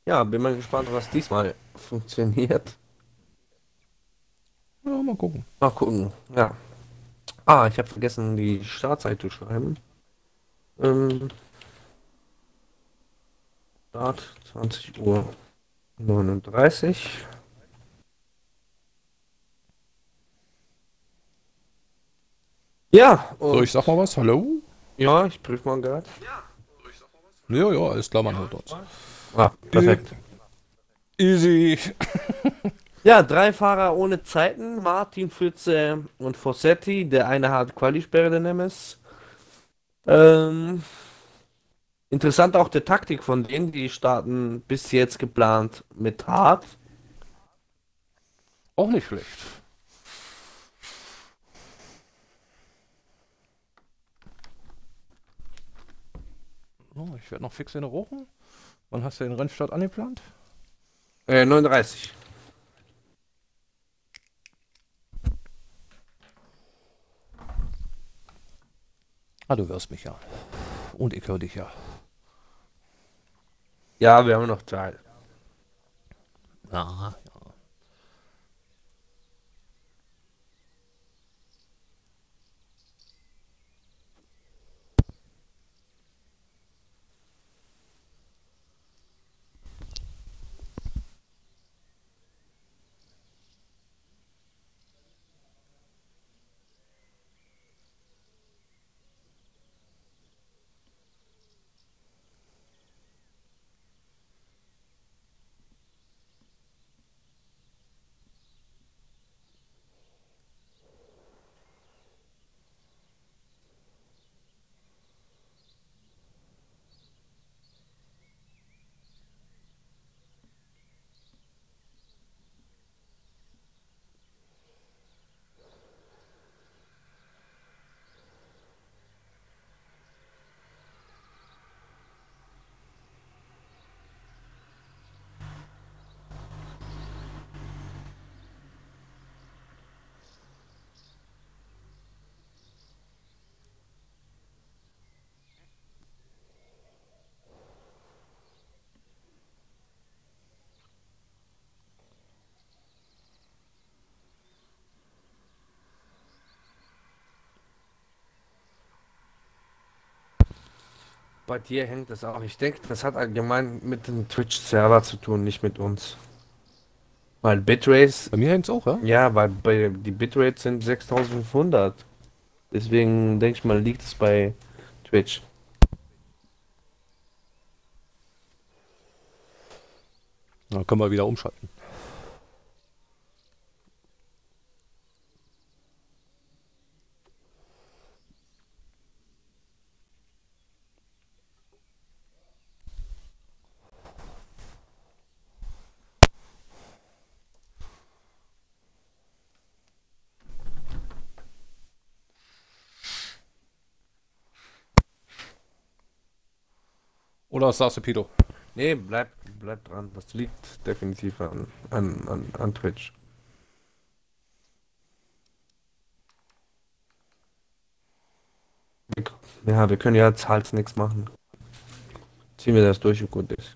Ja, bin mal gespannt, was diesmal funktioniert. Ja, mal gucken. Mal gucken. Ja. Ah, ich habe vergessen, die Startzeit zu schreiben. Ähm, Start 20:39 Uhr. Ja, So, ich und sag mal was. Hallo? ja, ich prüfe mal gerade. Ja, ja, alles klar, man hört uns. Ah, perfekt. Easy. Ja, drei Fahrer ohne Zeiten. Martin, Pfütze und Fossetti. Der eine hat Qualisperre, der Nemes. Ähm, Interessant auch die Taktik von denen, die starten bis jetzt geplant mit Hart. Auch nicht schlecht. So, ich werde noch fix in der Rochen. Wann hast du den Rennstart angeplant? 39. Ah, du hörst mich ja. Und ich höre dich ja. Ja, wir haben noch Zeit. Aha. Bei dir hängt es auch. Ich denke, das hat allgemein mit dem Twitch-Server zu tun, nicht mit uns. Weil Bitrates, Bei mir hängt's auch, ja? ja, weil die Bitrates sind 6500. Deswegen denke ich mal, liegt es bei Twitch. Dann können wir wieder umschalten. Oder was sagst du, Pito? Nee, bleib dran. Das liegt definitiv an Twitch. Ja, wir können ja jetzt halt nichts machen. Ziehen wir das durch und gut ist.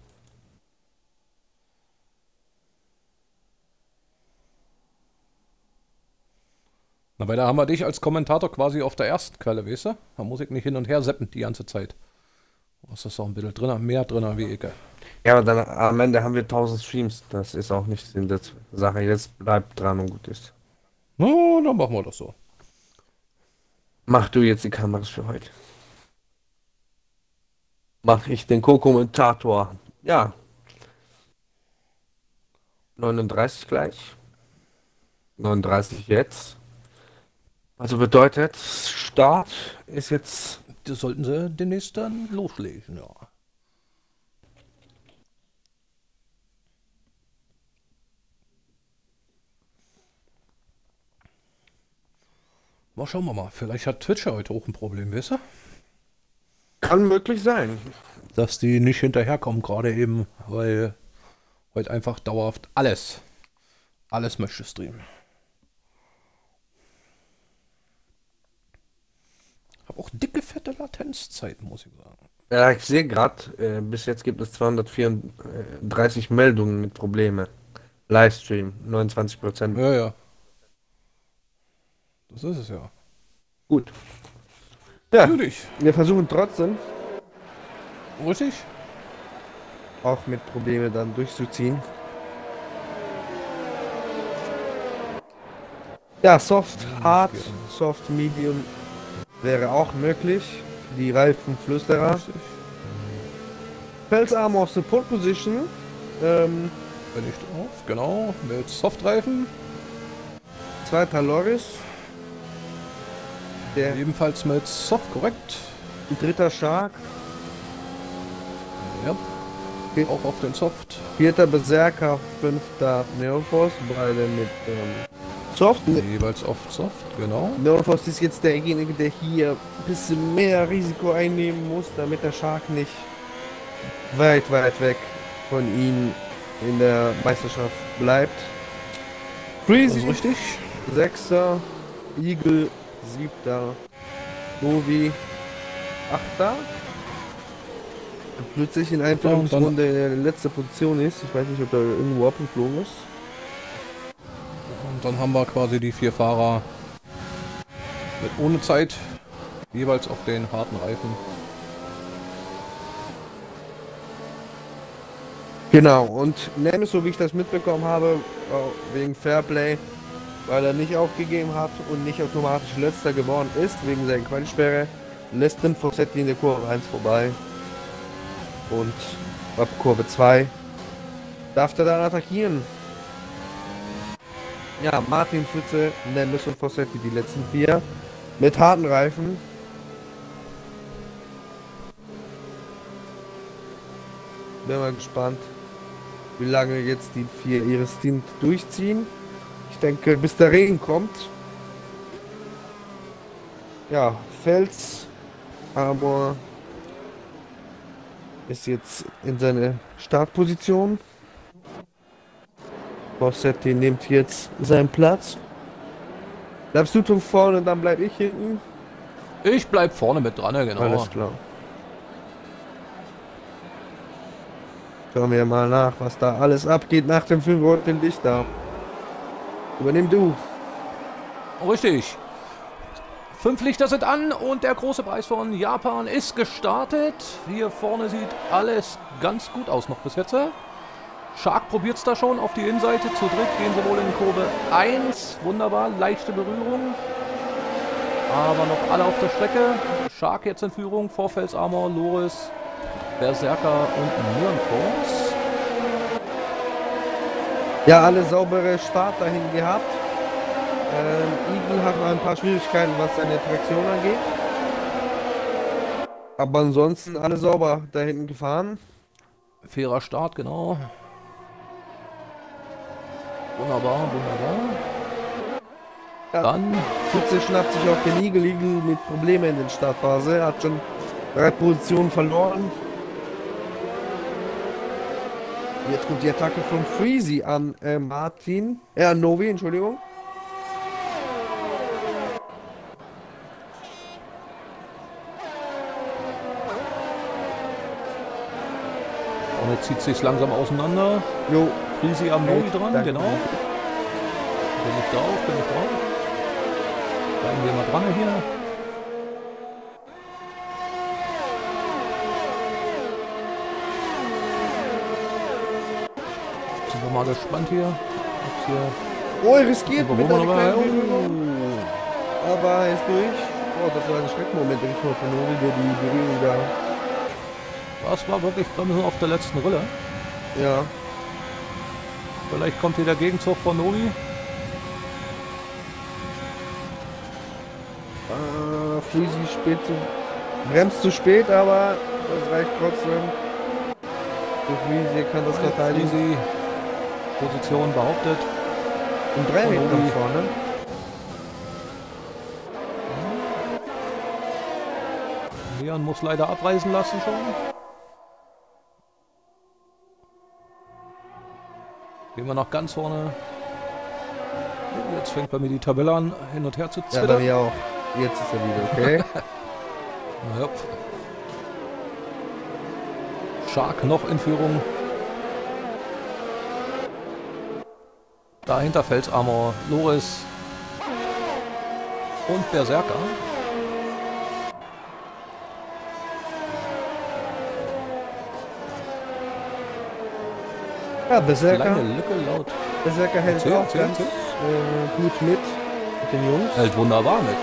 Na, weil da haben wir dich als Kommentator quasi auf der ersten Quelle, weißt du? Da muss ich nicht hin und her seppen die ganze Zeit. Was ist auch ein bisschen drin, mehr drin wie ich. Ja, aber dann am Ende haben wir 1000 Streams. Das ist auch nicht Sinn der Sache. Jetzt bleibt dran und gut ist. Na, dann machen wir das so. Mach du jetzt die Kameras für heute. Mach ich den Co-Kommentator. Ja, 39 gleich. 39 jetzt. Also bedeutet, Start ist jetzt. Das sollten sie demnächst dann loslegen, ja. Mal schauen wir mal. Vielleicht hat Twitch ja heute auch ein Problem, weißt du? Kann möglich sein. Dass die nicht hinterherkommen, gerade eben, weil heute einfach dauerhaft alles möchte streamen. Hab auch dicke, fette Latenzzeiten, muss ich sagen. Ja, ich sehe gerade, bis jetzt gibt es 234 Meldungen mit Probleme. Livestream, 29%. Ja, ja, das ist es ja. Gut. Ja, Natürlich. wir versuchen trotzdem Richtig? auch mit Probleme dann durchzuziehen. Ja, Soft, Hard, Soft, Medium wäre auch möglich. Die Reifenflüsterer. Richtig. Felsarm aus der Pole Position. Bin ich drauf, genau. Mit Softreifen. Zweiter Loris. Der Ebenfalls mit Soft, korrekt. dritter Shark. Ja. Okay. Auch auf den Soft. Vierter Berserker, fünfter Neoforce, beide mit Soft. Jeweils auf Soft, genau. Neoforce ist jetzt derjenige, der hier ein bisschen mehr Risiko einnehmen muss, damit der Shark nicht weit weg von ihm in der Meisterschaft bleibt. Freezy, Also richtig. sechster, Eagle, siebter, Novi, achter. Plötzlich in Einführungsrunde in der letzten Position ist. Ich weiß nicht, ob er irgendwo abgeflogen ist. Und dann haben wir quasi die 4 Fahrer mit ohne Zeit, jeweils auf den harten Reifen. Genau, und Nemes, so wie ich das mitbekommen habe, wegen Fairplay, weil er nicht aufgegeben hat und nicht automatisch letzter geworden ist, wegen seiner Qualisperre, lässt den Fossetti in der Kurve 1 vorbei. Und ab Kurve 2 darf er dann attackieren. Ja, Martin, Pfütze, Nemes und Fossetti, die letzten 4 mit harten Reifen. Bin mal gespannt, wie lange jetzt die 4 ihre Stint durchziehen. Ich denke, bis der Regen kommt. Ja, Fels, aber ist jetzt in seine Startposition. Fossetti nimmt jetzt seinen Platz. Bleibst du vorne, dann bleib ich hinten. Ich bleib vorne mit dran, genau. Alles klar. Schauen wir mal nach, was da alles abgeht nach dem 5 roten Lichter. Übernimm du. Richtig. 5 Lichter sind an und der große Preis von Japan ist gestartet. Hier vorne sieht alles ganz gut aus noch bis jetzt. Shark probiert es da schon auf die Innenseite. Zu dritt gehen sie wohl in Kurve 1. Wunderbar, leichte Berührung. Aber noch alle auf der Strecke. Shark jetzt in Führung. Vor Felsarmor, Loris, Berserker und Neonforce. Ja, alle saubere Start dahin gehabt. Eagle hat mal ein paar Schwierigkeiten, was seine Traktion angeht. Aber ansonsten alle sauber da hinten gefahren. Fairer Start, genau. Wunderbar, wunderbar. Ja. Dann Pfütze schnappt sich auch den Eagle. Eagle mit Problemen in der Startphase. Er hat schon 3 Positionen verloren. Jetzt kommt die Attacke von Freezy an Martin. An Novi, Entschuldigung. und jetzt zieht sich langsam auseinander. Jo. Freezy am Novi dran, danke. genau. Bin ich drauf, bin ich drauf. Bleiben wir mal dran hier. Sind wir mal gespannt hier. Ob's hier Oh, er riskiert mit einer aber, kleinen Berührung. Aber er ist durch. Oh, das war ein Schreckmoment, denke ich mal, von Novi, der die Berührung da. das war wirklich Bremsen auf der letzten Rille. Ja. Vielleicht kommt hier der Gegenzug von Novi. Freezy bremst zu spät, aber das reicht trotzdem. Der Freezy kann das verteidigen. Freezy Position behauptet. Und 3 Meter Novi. vorne. Leon muss leider abreisen lassen schon. Gehen wir nach ganz vorne. Jetzt fängt bei mir die Tabelle an, hin und her zu Ja, bei zittern. mir auch. Jetzt ist er wieder, okay? Ja. Shark noch in Führung. Dahinter Felsamor, Loris und Berserker. Ja, Berserker. Kleine Lücke laut. Berserker hält Erzähl, auch erzähl, ganz gut mit den Jungs. Hält wunderbar mit.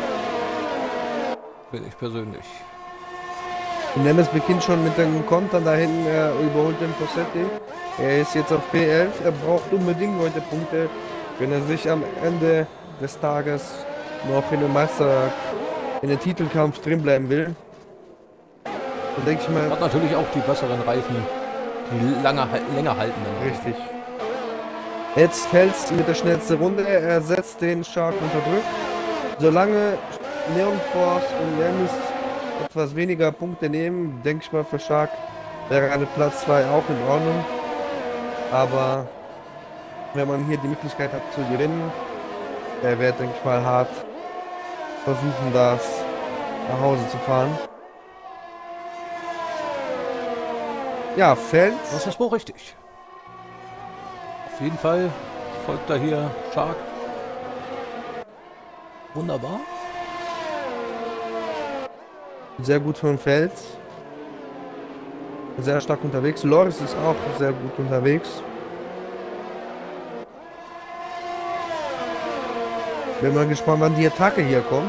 Finde ich persönlich. Nemes beginnt schon mit dem Kontern da hinten, er überholt den Fossetti. Er ist jetzt auf P11, er braucht unbedingt heute Punkte, wenn er sich am Ende des Tages noch in den Titelkampf drin bleiben will. Dann denke ich mal... Hat natürlich auch die besseren Reifen, die länger halten. Richtig. Jetzt Fels mit der schnellsten Runde, er setzt den Shark unter Druck. Solange Neon Force und Nemes etwas weniger Punkte nehmen, denke ich mal für Shark wäre eine Platz 2 auch in Ordnung. Aber wenn man hier die Möglichkeit hat zu gewinnen, er wird, denke ich mal, hart versuchen, das nach Hause zu fahren. Ja, Fels. Das ist wohl richtig. Auf jeden Fall folgt da hier Shark. Wunderbar. Sehr gut von Fels. Sehr stark unterwegs. Loris ist auch sehr gut unterwegs. Bin mal gespannt, wann die Attacke hier kommt.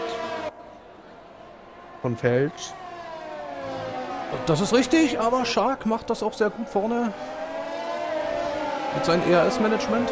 Von Fels. Das ist richtig, aber Shark macht das auch sehr gut vorne. Mit seinem ERS-Management.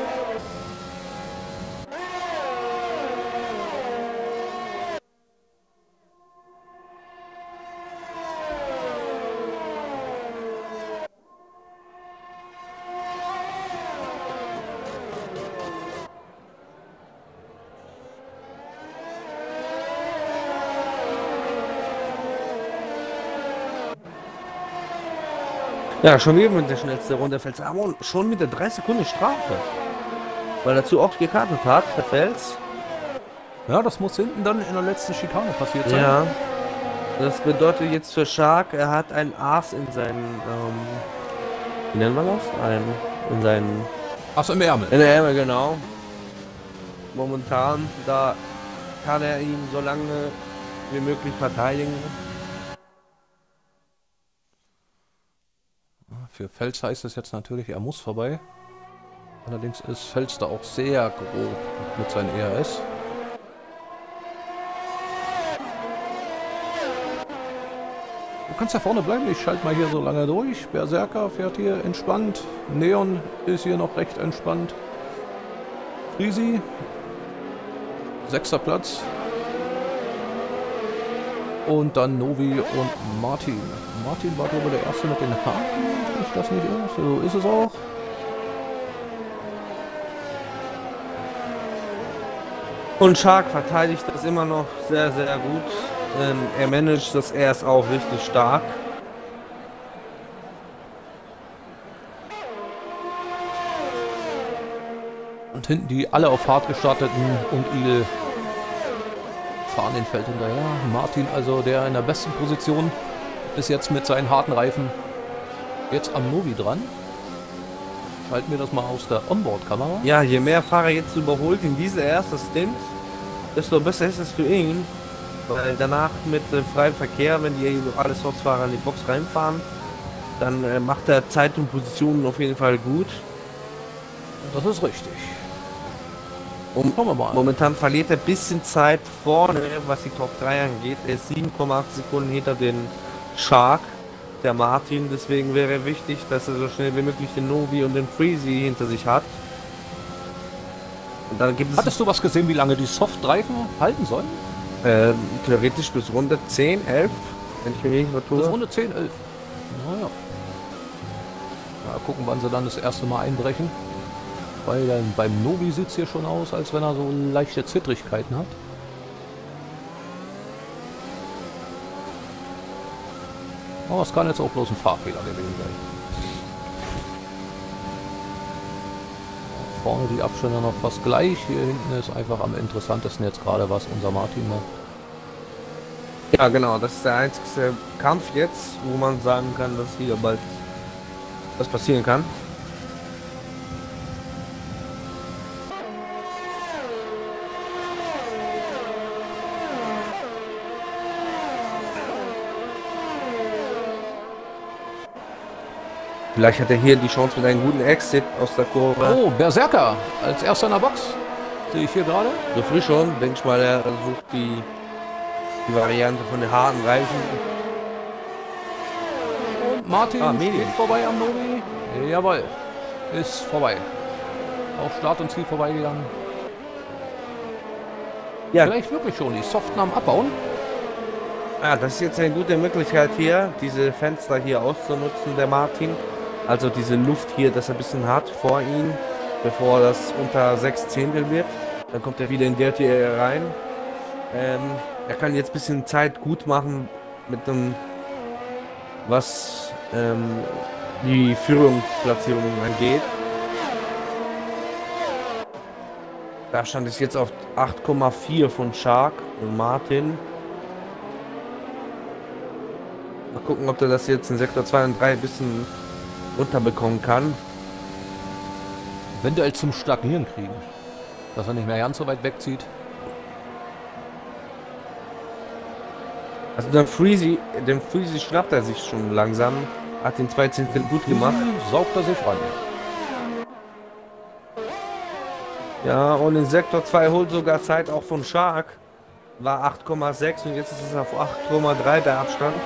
Ja, schon wieder mit der schnellsten Runde Fels. Aber schon mit der 3 Sekunden Strafe. Weil er zu oft gekartet hat, der Fels. Ja, das muss hinten dann in der letzten Schikane passiert sein. Ja. Das bedeutet jetzt für Shark, er hat ein Aas in seinen, wie nennen wir das? In seinen... Achso, im Ärmel. In der Ärmel, genau. Momentan, da kann er ihn so lange wie möglich verteidigen. Für Fels heißt es jetzt natürlich, er muss vorbei. Allerdings ist Fels da auch sehr grob mit seinem ERS. Du kannst ja vorne bleiben, ich schalte mal hier so lange durch. Berserker fährt hier entspannt. Neon ist hier noch recht entspannt. Frisi, 6. Platz. Und dann Novi und Martin. Martin war glaube ich der Erste mit den Haken, wenn ich das nicht irre. So ist es auch. Und Shark verteidigt das immer noch sehr, sehr gut. Er managt das erst auch richtig stark. Und hinten die alle auf hart gestarteten und Igel fahren den Feld hinterher. Martin also der in der besten Position bis jetzt mit seinen harten Reifen. Jetzt am Novi dran. Schalten wir das mal aus der Onboard-Kamera. Ja, je mehr Fahrer jetzt überholt in diese erste Stint, desto besser ist es für ihn. Weil danach mit freiem Verkehr, wenn die alle Sortsfahrer in die Box reinfahren, dann macht er Zeit und Positionen auf jeden Fall gut. Das ist richtig. Und Schauen wir mal. Momentan verliert er ein bisschen Zeit vorne, was die Top 3 angeht. Er ist 7,8 Sekunden hinter den Shark, der Martin. Deswegen wäre wichtig, dass er so schnell wie möglich den Novi und den Freezy hinter sich hat. Und dann gibt es... Hattest du was gesehen, wie lange die Soft-Reifen halten sollen? Theoretisch bis Runde 10, 11, wenn ich mich nicht vertue. Bis Runde 10, 11. Naja. Mal gucken, wann sie dann das erste Mal einbrechen. Weil dann beim Novi sieht es hier schon aus, als wenn er so leichte Zittrigkeiten hat. Aber es kann jetzt auch bloß ein Fahrfehler gewesen sein. Vorne die Abstände noch fast gleich. Hier hinten ist einfach am interessantesten jetzt gerade, was unser Martin macht. Ja, genau, das ist der einzige Kampf jetzt, wo man sagen kann, dass hier bald was passieren kann. Vielleicht hat er hier die Chance mit einem guten Exit aus der Kurve. Oh, Berserker als erster in der Box. Sehe ich hier gerade. So früh schon, denke ich mal, er sucht die Variante von den harten Reifen. Und Martin Medium. geht vorbei am Novi. Jawohl, ist vorbei. Auf Start und Ziel vorbeigegangen. Ja, Vielleicht wirklich schon die Soften am Abbauen. das ist jetzt eine gute Möglichkeit hier, diese Fenster hier auszunutzen, der Martin. Also diese Luft hier, dass er ein bisschen hat vor ihm, bevor das unter 6 Zehntel wird. Dann kommt er wieder in Dirty Area rein. Er kann jetzt ein bisschen Zeit gut machen mit dem, was die Führungsplatzierung angeht. Da stand es jetzt auf 8,4 von Shark und Martin. Mal gucken, ob er das jetzt in Sektor 2 und 3 ein bisschen runterbekommen kann. Eventuell zum Stagnieren kriegen. Dass er nicht mehr ganz so weit wegzieht. Also den Freezy schnappt er sich schon langsam. Hat den 2 Zehntel gut gemacht. Saugt er sich ran. Ja, und in Sektor 2 holt sogar Zeit auch von Shark. War 8,6 und jetzt ist es auf 8,3 der Abstand.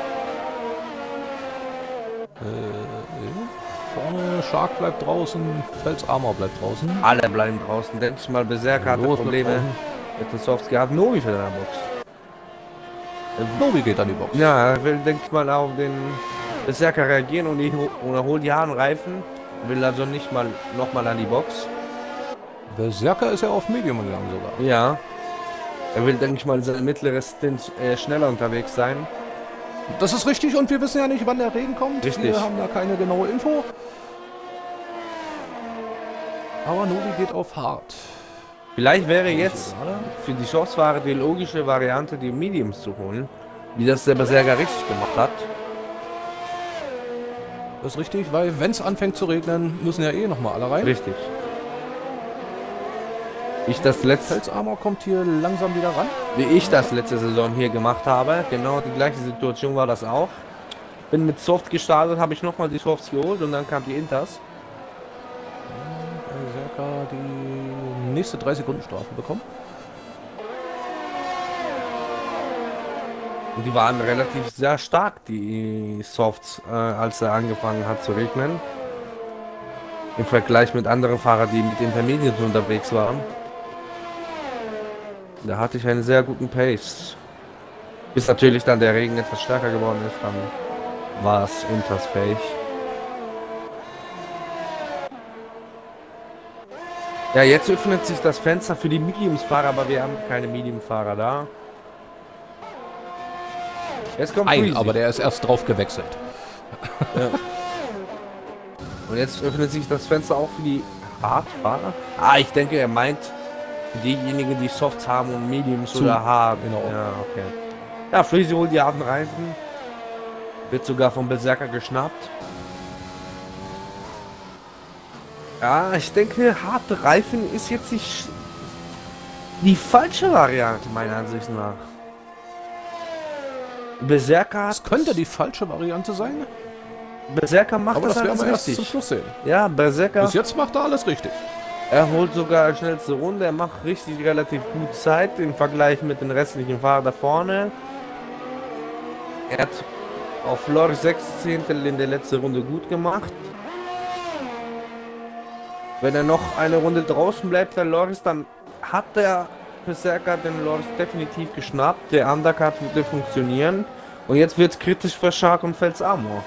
Vorne Shark bleibt draußen, Fels Armor bleibt draußen. Alle bleiben draußen. Denke ich mal, Berserker hatte Los, Probleme mit den Softs gehabt. Novi für der Box. Novi geht an die Box. Ja, er will, denke ich mal, auf den Berserker reagieren und er holt die harten Reifen. Will also nicht mal nochmal an die Box. Berserker ist ja auf Medium gegangen sogar. Ja. Er will, denke ich mal, seine mittlere Stint schneller unterwegs sein. Das ist richtig und wir wissen ja nicht, wann der Regen kommt. Richtig. Wir haben da keine genaue Info. Aber Novi geht auf hart. Vielleicht wäre jetzt für die Shortsfahrer die logische Variante, die Mediums zu holen. Wie das der Berserker richtig gemacht hat. Das ist richtig, weil wenn es anfängt zu regnen, müssen ja eh nochmal alle rein. Richtig. Fels Armor kommt hier langsam wieder ran. Wie ich das letzte Saison hier gemacht habe. Genau die gleiche Situation war das auch. Bin mit Soft gestartet, habe ich nochmal die Softs geholt und dann kam die Inters. Berserker die nächste 3 Sekunden Strafe bekommen. Und die waren relativ sehr stark, die Softs, als er angefangen hat zu regnen. Im Vergleich mit anderen Fahrern, die mit Intermediate unterwegs waren. Da hatte ich einen sehr guten Pace. Bis natürlich dann der Regen etwas stärker geworden ist, dann war es untersfähig. Ja, jetzt öffnet sich das Fenster für die Mediums-Fahrer, aber wir haben keine Medium-Fahrer da. Jetzt kommt Ein, Freezy. aber der ist erst drauf gewechselt. Ja. Und jetzt öffnet sich das Fenster auch für die Hardfahrer. Ah, ich denke, er meint diejenigen, die Softs haben und Mediums oder Hard. Genau. Ja, okay. Ja, Freezy holt die harten Reifen. Wird sogar vom Berserker geschnappt. Ja, ich denke, harte Reifen ist jetzt nicht die falsche Variante, meiner Ansicht nach. Berserker Das könnte die falsche Variante sein, macht aber das werden alles wir erst zum richtig. Schluss sehen. Ja, Berserker. Bis jetzt macht er alles richtig. Er holt sogar schnellste Runde, er macht richtig relativ gut Zeit im Vergleich mit den restlichen Fahrern da vorne. Er hat auf Loris 6 Zehntel in der letzten Runde gut gemacht. Wenn er noch eine Runde draußen bleibt, der Loris, dann hat der Berserker den Loris definitiv geschnappt. Der Undercut würde funktionieren. Und jetzt wird es kritisch für Shark und Fels Armor.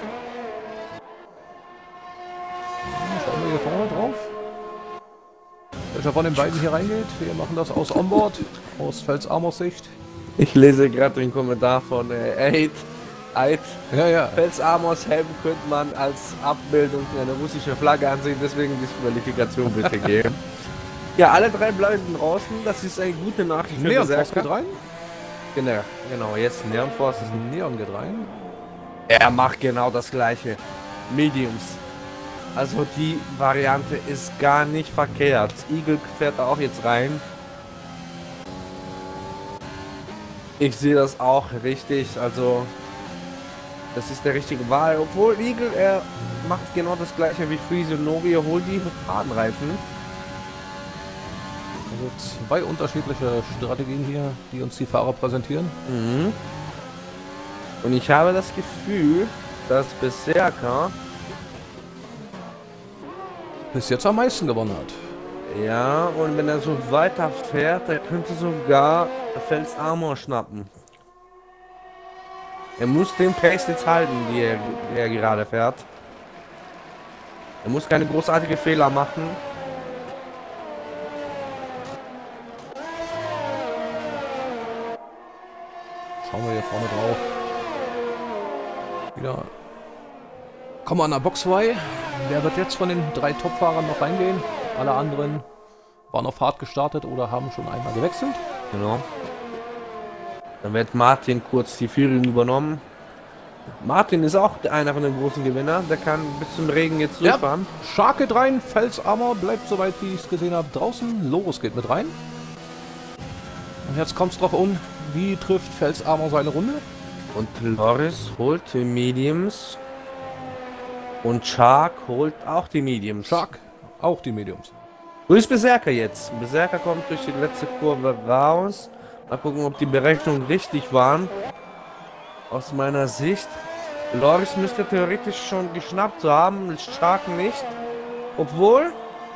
Schauen wir hier vorne drauf. Welcher von den beiden hier reingeht? Wir machen das aus Onboard, aus Fels Armors Sicht. Ich lese gerade den Kommentar von Eid. Ja. Fels Armors Helm könnte man als Abbildung eine russische Flagge ansehen, deswegen Disqualifikation bitte geben. Ja, alle drei bleiben draußen, das ist eine gute Nachricht für Neon Force Berserker. geht rein. Genau, jetzt Neon Force ist Neon geht rein. Er macht genau das gleiche. Mediums. Also die Variante ist gar nicht verkehrt. Eagle fährt da auch jetzt rein. Ich sehe das auch richtig, also das ist der richtige Wahl. Obwohl Eagle, er macht genau das gleiche wie Freeze und Novi, er holt die Fadenreifen. Also zwei unterschiedliche Strategien hier, die uns die Fahrer präsentieren. Mhm. Und ich habe das Gefühl, dass Berserker Bis jetzt am meisten gewonnen hat. ja, und wenn er so weiter fährt, er könnte sogar Fels Armor schnappen. Er muss den Pace jetzt halten, die er gerade fährt. Er muss keine großartigen Fehler machen. Schauen wir hier vorne drauf. Wieder. Kommen wir an der Box 2. Wer wird jetzt von den drei Top-Fahrern noch reingehen? Alle anderen waren auf hart gestartet oder haben schon einmal gewechselt. Genau. Dann wird Martin kurz die Führung übernommen. Martin ist auch einer von den großen Gewinnern. Der kann bis zum Regen jetzt durchfahren. Ja, Shark geht rein, Felsarmor bleibt soweit wie ich es gesehen habe draußen. Loris geht mit rein. Und jetzt kommt es drauf an, wie trifft Felsarmor seine Runde. Und Loris holt die Mediums. Und Shark holt auch die Mediums. Shark auch die Mediums. Wo ist Berserker jetzt? Berserker kommt durch die letzte Kurve raus. Mal gucken, ob die Berechnungen richtig waren. Aus meiner Sicht. Loris müsste theoretisch schon geschnappt zu haben. Shark nicht. Obwohl.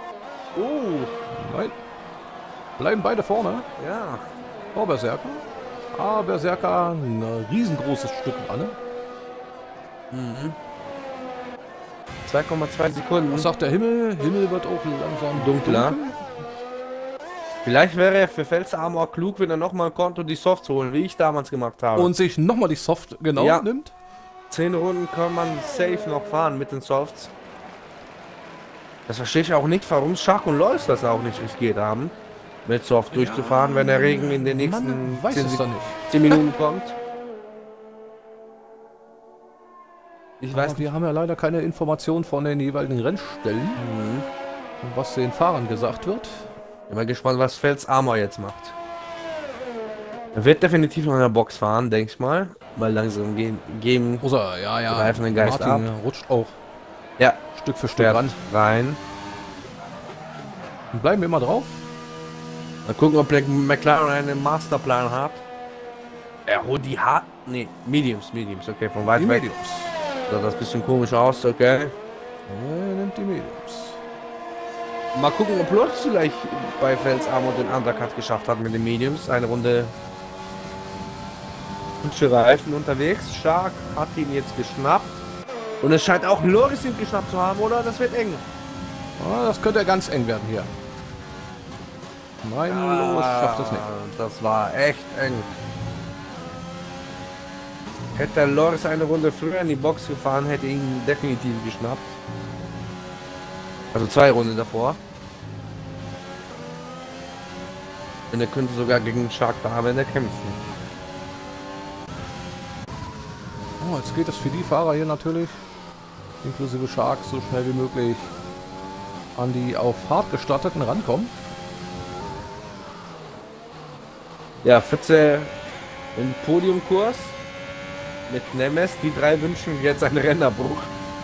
Nein. Bleiben beide vorne. Ja. Oh, Berserker. Ah, Berserker ein riesengroßes Stück Wanne. 2,2 Sekunden. Was sagt der Himmel? Himmel wird auch langsam Dunkler. dunkel. Vielleicht wäre er für Felsarmor klug, wenn er nochmal konnte, die Softs holen, wie ich damals gemacht habe. Und sich nochmal die Soft genau Ja. nimmt. 10 Runden kann man safe noch fahren mit den Softs. Das verstehe ich auch nicht, warum Shark und Lois das auch nicht riskiert haben, mit Soft durchzufahren, wenn der Regen in den nächsten Man weiß es doch nicht. 10 Minuten kommt. Ich Aber weiß nicht. wir haben ja leider keine Informationen von den jeweiligen Rennstellen, was den Fahrern gesagt wird. Ich bin mal gespannt, was Felsarmor jetzt macht. Er wird definitiv noch in der Box fahren, denke ich mal. Weil langsam geben Oder ja, Reifen den Geist Martin rutscht auch ja, Stück für Stück fährt ran. rein. Und bleiben wir immer drauf. Mal gucken, ob der McLaren einen Masterplan hat. Er holt die Mediums, okay, von weit Die weg. Mediums. Sah das ein bisschen komisch aus, okay. Er nimmt die Mediums. Mal gucken, ob Lutz vielleicht bei Felsarmor den Undercut geschafft hat mit den Mediums. Eine Runde hübsche Reifen unterwegs. Shark hat ihn jetzt geschnappt. Und es scheint auch Loris ihn geschnappt zu haben, oder? Das wird eng. Ah, das könnte ganz eng werden hier. Nein, Loris schafft es nicht. Das war echt eng. Hätte der Loris eine Runde früher in die Box gefahren, hätte ihn definitiv geschnappt. Also 2 Runden davor. Und er könnte sogar gegen Shark da am kämpfen. Oh, jetzt geht es für die Fahrer hier natürlich, inklusive Shark, so schnell wie möglich an die auf hart gestarteten rankommen. Ja, Fitze im Podiumkurs mit Nemes. Die 3 wünschen jetzt einen Rennerbruch.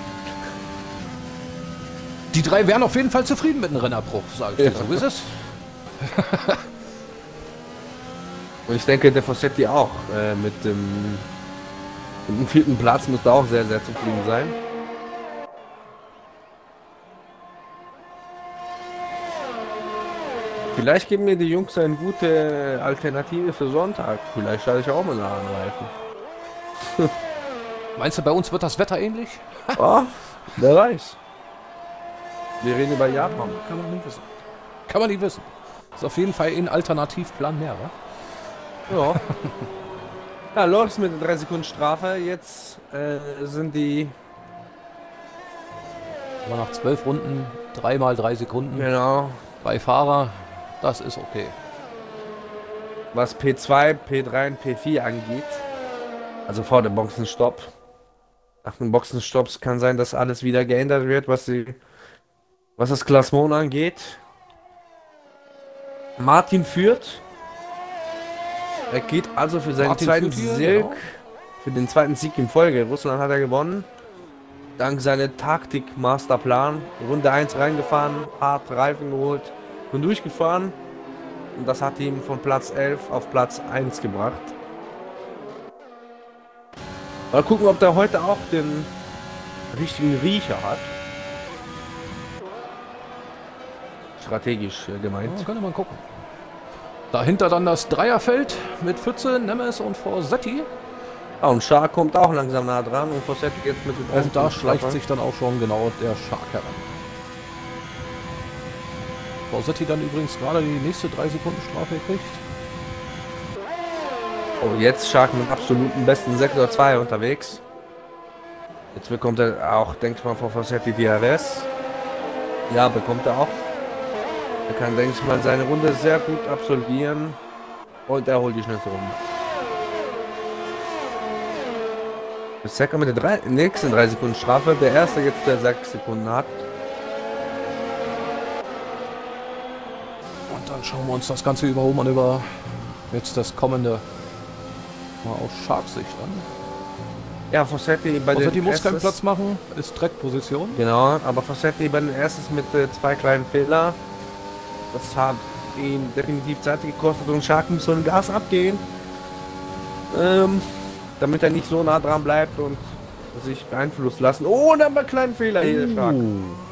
Die 3 wären auf jeden Fall zufrieden mit einem Rennerbruch, sage ich dir. So ist es. Und ich denke, der Fossetti auch. Mit dem 4. Platz müsste auch sehr, sehr zufrieden sein. Vielleicht geben mir die Jungs eine gute Alternative für Sonntag. Vielleicht schalte ich auch mal nach Reifen. Meinst du, bei uns wird das Wetter ähnlich? Oh, wer weiß. Wir reden über Japan. Kann man nicht wissen. Kann man nicht wissen. Ist auf jeden Fall ein Alternativplan mehr, wa? Ja. Ja, Loris mit 3 Sekunden Strafe. Jetzt sind die... Aber nach 12 Runden 3 mal 3 Sekunden Genau. bei Fahrer, das ist okay. Was P2, P3 und P4 angeht. Also vor dem Boxenstopp. Nach den Boxenstopps kann sein, dass alles wieder geändert wird, was das Klassement angeht. Martin führt. Er geht also für seinen Martin zweiten führt hier, Sieg, genau. für den zweiten Sieg in Folge. Russland hat er gewonnen. Dank seiner Taktik-Masterplan. Runde 1 reingefahren, hart Reifen geholt und durchgefahren. Und das hat ihn von Platz 11 auf Platz 1 gebracht. Mal gucken, ob der heute auch den richtigen Riecher hat. Strategisch gemeint. Ja, könnte man gucken. Dahinter dann das Dreierfeld mit Pfütze, Nemes und Forsetti. Ah, und Shark kommt auch langsam nah dran und Fossetti jetzt mit dem Und da schleicht sich dann auch schon genau der Shark heran. Forsetti dann übrigens gerade die nächste 3 Sekunden Strafe gekriegt. Oh, jetzt Shark mit absoluten besten Sektor 2 unterwegs. Jetzt bekommt er auch, denke ich mal, von Fossetti DRS. Ja, bekommt er auch. Er kann, denke ich mal, seine Runde sehr gut absolvieren. Und er holt die schnellste Runde. Bisher mit der nächsten 3 Sekunden Strafe. Der erste jetzt, der 6 Sekunden hat. Und dann schauen wir uns das ganze Überholmanöver jetzt das kommende mal aus Shark-Sicht an. Ja, Fossetti bei Fossetti den muss keinen erstes, Platz machen, ist Track-Position. genau, aber Fossetti bei den erstes mit 2 kleinen Fehlern. Das hat ihn definitiv Zeit gekostet und Shark muss so ein Gas abgehen. Damit er nicht so nah dran bleibt und sich beeinflussen lassen. Oh, da haben wir einen kleinen Fehler hier, der Shark.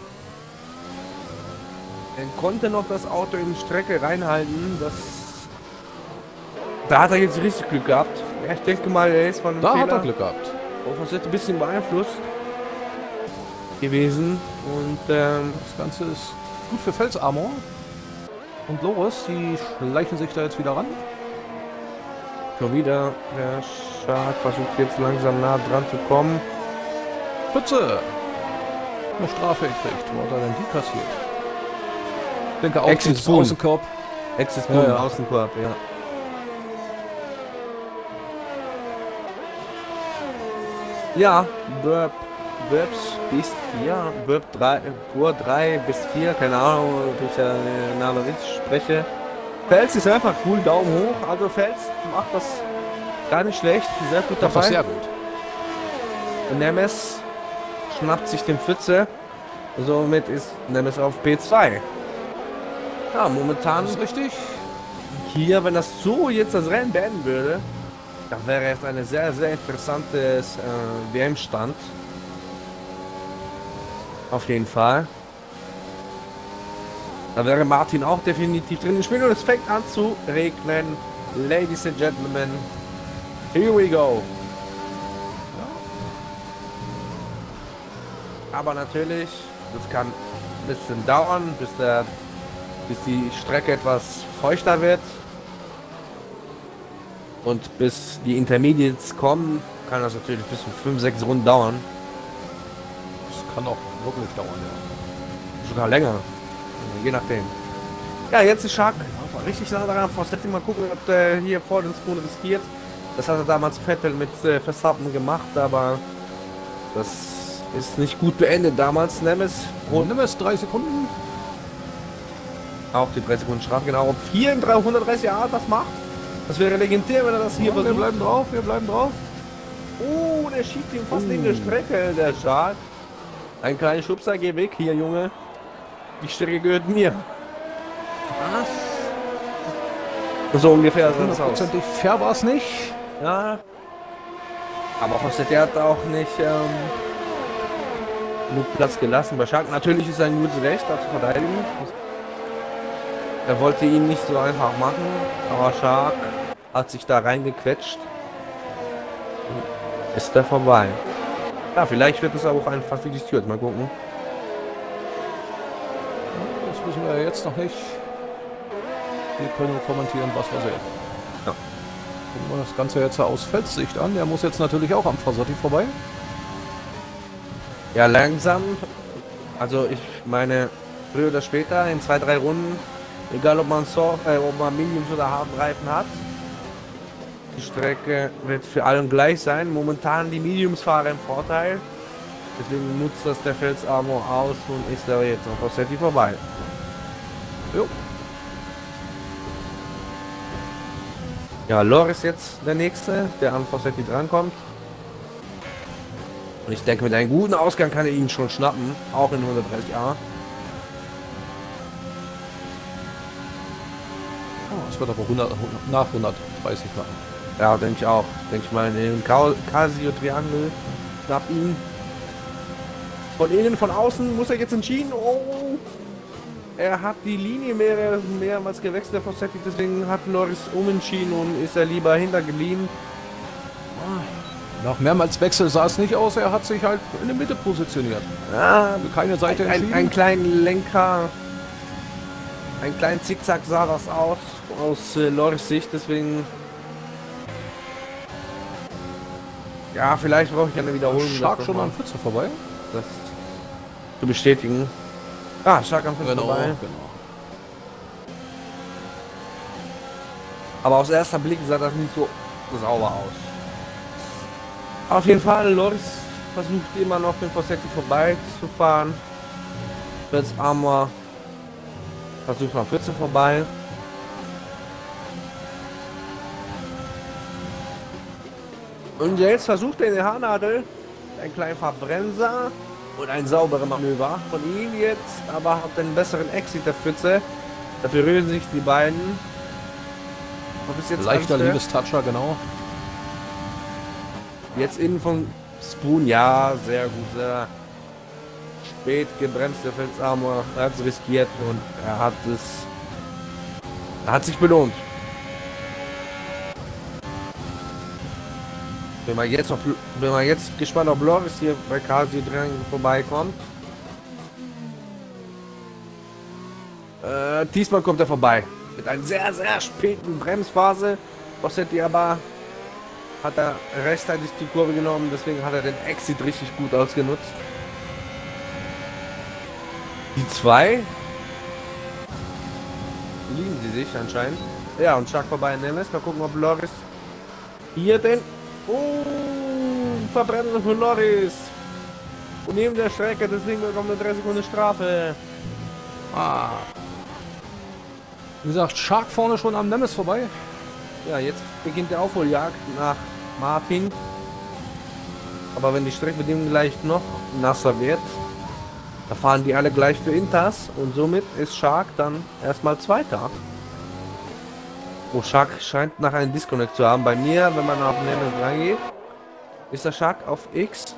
Er konnte noch das Auto in die Strecke reinhalten. Da hat er jetzt richtig Glück gehabt. Ja, ich denke mal, er ist von dem Da Fehler hat er Glück gehabt. Fossetti ein bisschen beeinflusst gewesen. Und Das Ganze ist gut für Felsarmor. Und Loris, die schleichen sich da jetzt wieder ran. schon wieder der Shark versucht jetzt langsam nah dran zu kommen. Pfütze! Eine Strafe gekriegt. Wo hat er denn die kassiert? Ich denke auch Exit dieses Spoon. Außenkorb. Exit Ja, ja. Außenkorb, ja. Ja, Burps bis 4, Burp 3, Pur 3 bis 4, keine Ahnung, ob ich den Namen richtig spreche. Fels ist einfach cool, Daumen hoch, also Fels macht das gar nicht schlecht, sehr gut Das war dabei. sehr gut. Und Nemes schnappt sich den Pfütze, somit ist Nemes auf P2. Ja, momentan Das ist richtig. hier, wenn das so jetzt das Rennen beenden würde, dann wäre es ein sehr, sehr interessantes WM-Stand. Auf jeden Fall. Da wäre Martin auch definitiv drin im Spiel und es fängt an zu regnen. Ladies and Gentlemen, here we go. Aber natürlich, das kann ein bisschen dauern, bis die Strecke etwas feuchter wird. Und bis die Intermediates kommen, kann das natürlich bis zu 5, 6 Runden dauern. Das kann auch wirklich dauern, ja. Sogar länger. Je nachdem. Ja, jetzt ist Shark richtig nah daran. Fossetti mal gucken, ob der hier vor den Spoon riskiert. Das hat er damals Vettel mit Verstappen gemacht, aber das ist nicht gut beendet damals. Nemes Und nimm es 3 Sekunden. auch die 3 Sekunden Strafe, genau. Ob 4 in 330 Jahre das macht, das wäre legendär, wenn er das hier Ja, wir versucht. bleiben drauf, wir bleiben drauf. Oh, der schiebt ihn fast in der Strecke, der Shark. Ein kleiner Schubser, geh weg hier, Junge. Die Strecke gehört mir. Was? So ungefähr sah das aus. Hundertprozentig fair war es nicht. Ja. Aber Fossetti hat auch nicht genug Platz gelassen bei Shark. Natürlich ist ein gutes Recht, da zu verteidigen. Er wollte ihn nicht so einfach machen, aber Shark hat sich da reingequetscht. Ist da vorbei. Ja, vielleicht wird es auch einfach für die Stewart. Mal gucken. Das wissen wir jetzt noch nicht. Wir können nur kommentieren, was wir sehen. Ja. Gucken wir das Ganze jetzt aus Felssicht an. Der muss jetzt natürlich auch am Forsetti vorbei. Ja, langsam. Also ich meine, früher oder später, in 2, 3 Runden, egal ob man Mediums oder harten Reifen hat, Die Strecke wird für alle gleich sein. Momentan die Mediums-Fahrer im Vorteil. Deswegen nutzt das der Pfalz Armor aus und ist da jetzt auf Rossetti vorbei. Jo. Ja, Loris jetzt der nächste, der an Rossetti drankommt. Und ich denke, mit einem guten Ausgang kann er ihn schon schnappen, auch in 130a. Oh, es wird aber 100, nach 130 machen. Ja, denke ich auch. Denke ich mal, in den Casio Triangle schnappt ihn. Von innen, von außen muss er jetzt entschieden. Oh! Er hat die Linie mehrmals gewechselt, der Rossetti, deswegen hat Loris umentschieden und ist er lieber hintergeblieben. Nach mehrmals Wechsel sah es nicht aus, er hat sich halt in der Mitte positioniert. Ja, Keine Seite entschieden. einen kleinen Lenker, einen kleinen Zickzack sah das aus Loris Sicht, deswegen... Ja, vielleicht brauche ich eine Wiederholung. Shark schon an Pfütze vorbei? Das zu bestätigen. Ah, Shark am Pfütze vorbei. Genau. Aber aus erster Blick sah das nicht so sauber aus. Auf jeden Fall, Loris versucht immer noch den Rossetti vorbeizufahren. Pfalz Armor versucht an Pfütze vorbei. Und jetzt versucht er in der Haarnadel einen kleinen Verbremser und ein sauberes Manöver von ihm jetzt, aber hat einen besseren Exit der Pfütze. Da berühren sich die beiden. Jetzt leichter Liebestoucher, genau. Jetzt innen von Spoon, ja, sehr gut, sehr spät gebremst, der Pfalz Armor. Er hat es riskiert und er hat sich belohnt. Bin mal jetzt gespannt, ob Loris hier bei Casio Triangle vorbeikommt. Diesmal kommt er vorbei. Mit einer sehr, sehr späten Bremsphase. Rossetti aber hat er rechtzeitig die Kurve genommen, deswegen hat er den Exit richtig gut ausgenutzt. Die zwei lieben sie sich anscheinend. Ja, und Shark vorbei in Nemes. Mal gucken, ob Loris hier den... Oh, Verbremsung für Loris. Und neben der Strecke, deswegen bekommt er 3 Sekunden Strafe. Ah. Wie gesagt, Shark vorne schon am Nemes vorbei. Ja, jetzt beginnt der Aufholjagd nach Martin. Aber wenn die Streckbedingungen gleich noch nasser wird, da fahren die alle gleich für Intas und somit ist Shark dann erstmal Zweiter. Oh, Shark scheint nach einem Disconnect zu haben. Bei mir, wenn man auf Nemes reingeht, ist der Shark auf X.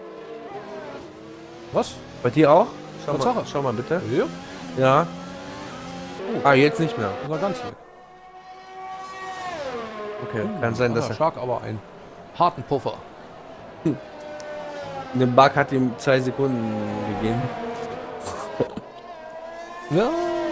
Was? Bei dir auch? Schau mal bitte. Ja. Ja. Ah, jetzt nicht mehr. War ganz weg. Okay, kann sein, dass er... Shark aber einen harten Puffer. Der Bug hat ihm 2 Sekunden gegeben. Ja.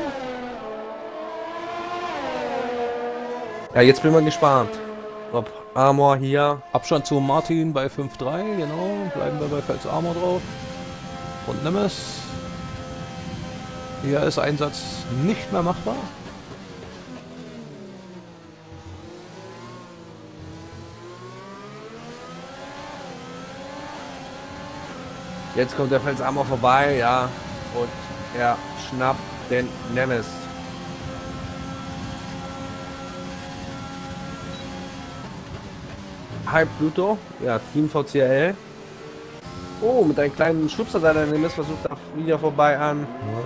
Ja, jetzt bin ich mal gespannt, ob Armor hier... Abstand zu Martin bei 5-3, genau. Bleiben wir bei Pfalz Armor drauf. Und Nemes. Hier ist Einsatz nicht mehr machbar. Jetzt kommt der Pfalz Armor vorbei, ja. Und er schnappt den Nemes. Hi Pluto, ja, Team VCL. Oh, mit einem kleinen Schubser da der Nemes versucht er wieder vorbei an.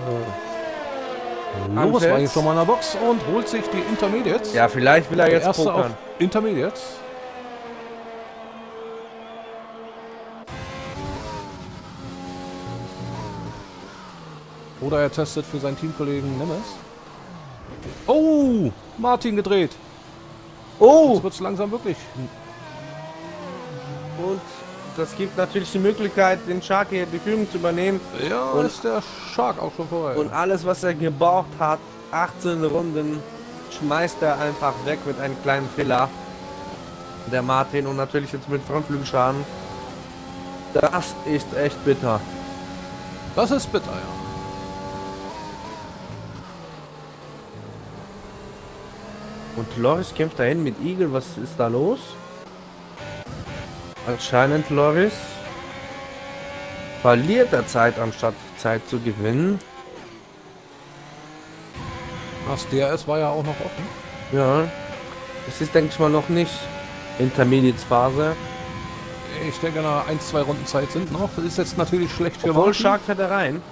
Los war jetzt schon mal in der Box und holt sich die Intermediates. Ja, vielleicht will er jetzt Erste pokern. auf Intermediates. Oder er testet für seinen Teamkollegen Nemes. Oh, Martin gedreht. Oh! Jetzt wird es langsam wirklich. Und das gibt natürlich die Möglichkeit, den Shark hier die Führung zu übernehmen. Ja, und ist der Shark auch schon vorbei. Und alles, was er gebraucht hat, 18 Runden, schmeißt er einfach weg mit einem kleinen Fehler. Der Martin und natürlich jetzt mit Frontflügelschaden. Das ist echt bitter. Das ist bitter, ja. Und Loris kämpft dahin mit Eagle. Was ist da los? Anscheinend Loris verliert er Zeit, anstatt Zeit zu gewinnen. Das DRS war ja auch noch offen. Ja. Es ist, denke ich mal, noch nicht Intermediate-Phase. Ich denke, nach 1-2 Runden Zeit sind noch. Das ist jetzt natürlich schlecht für Obwohl Martin. Shark fährt er rein.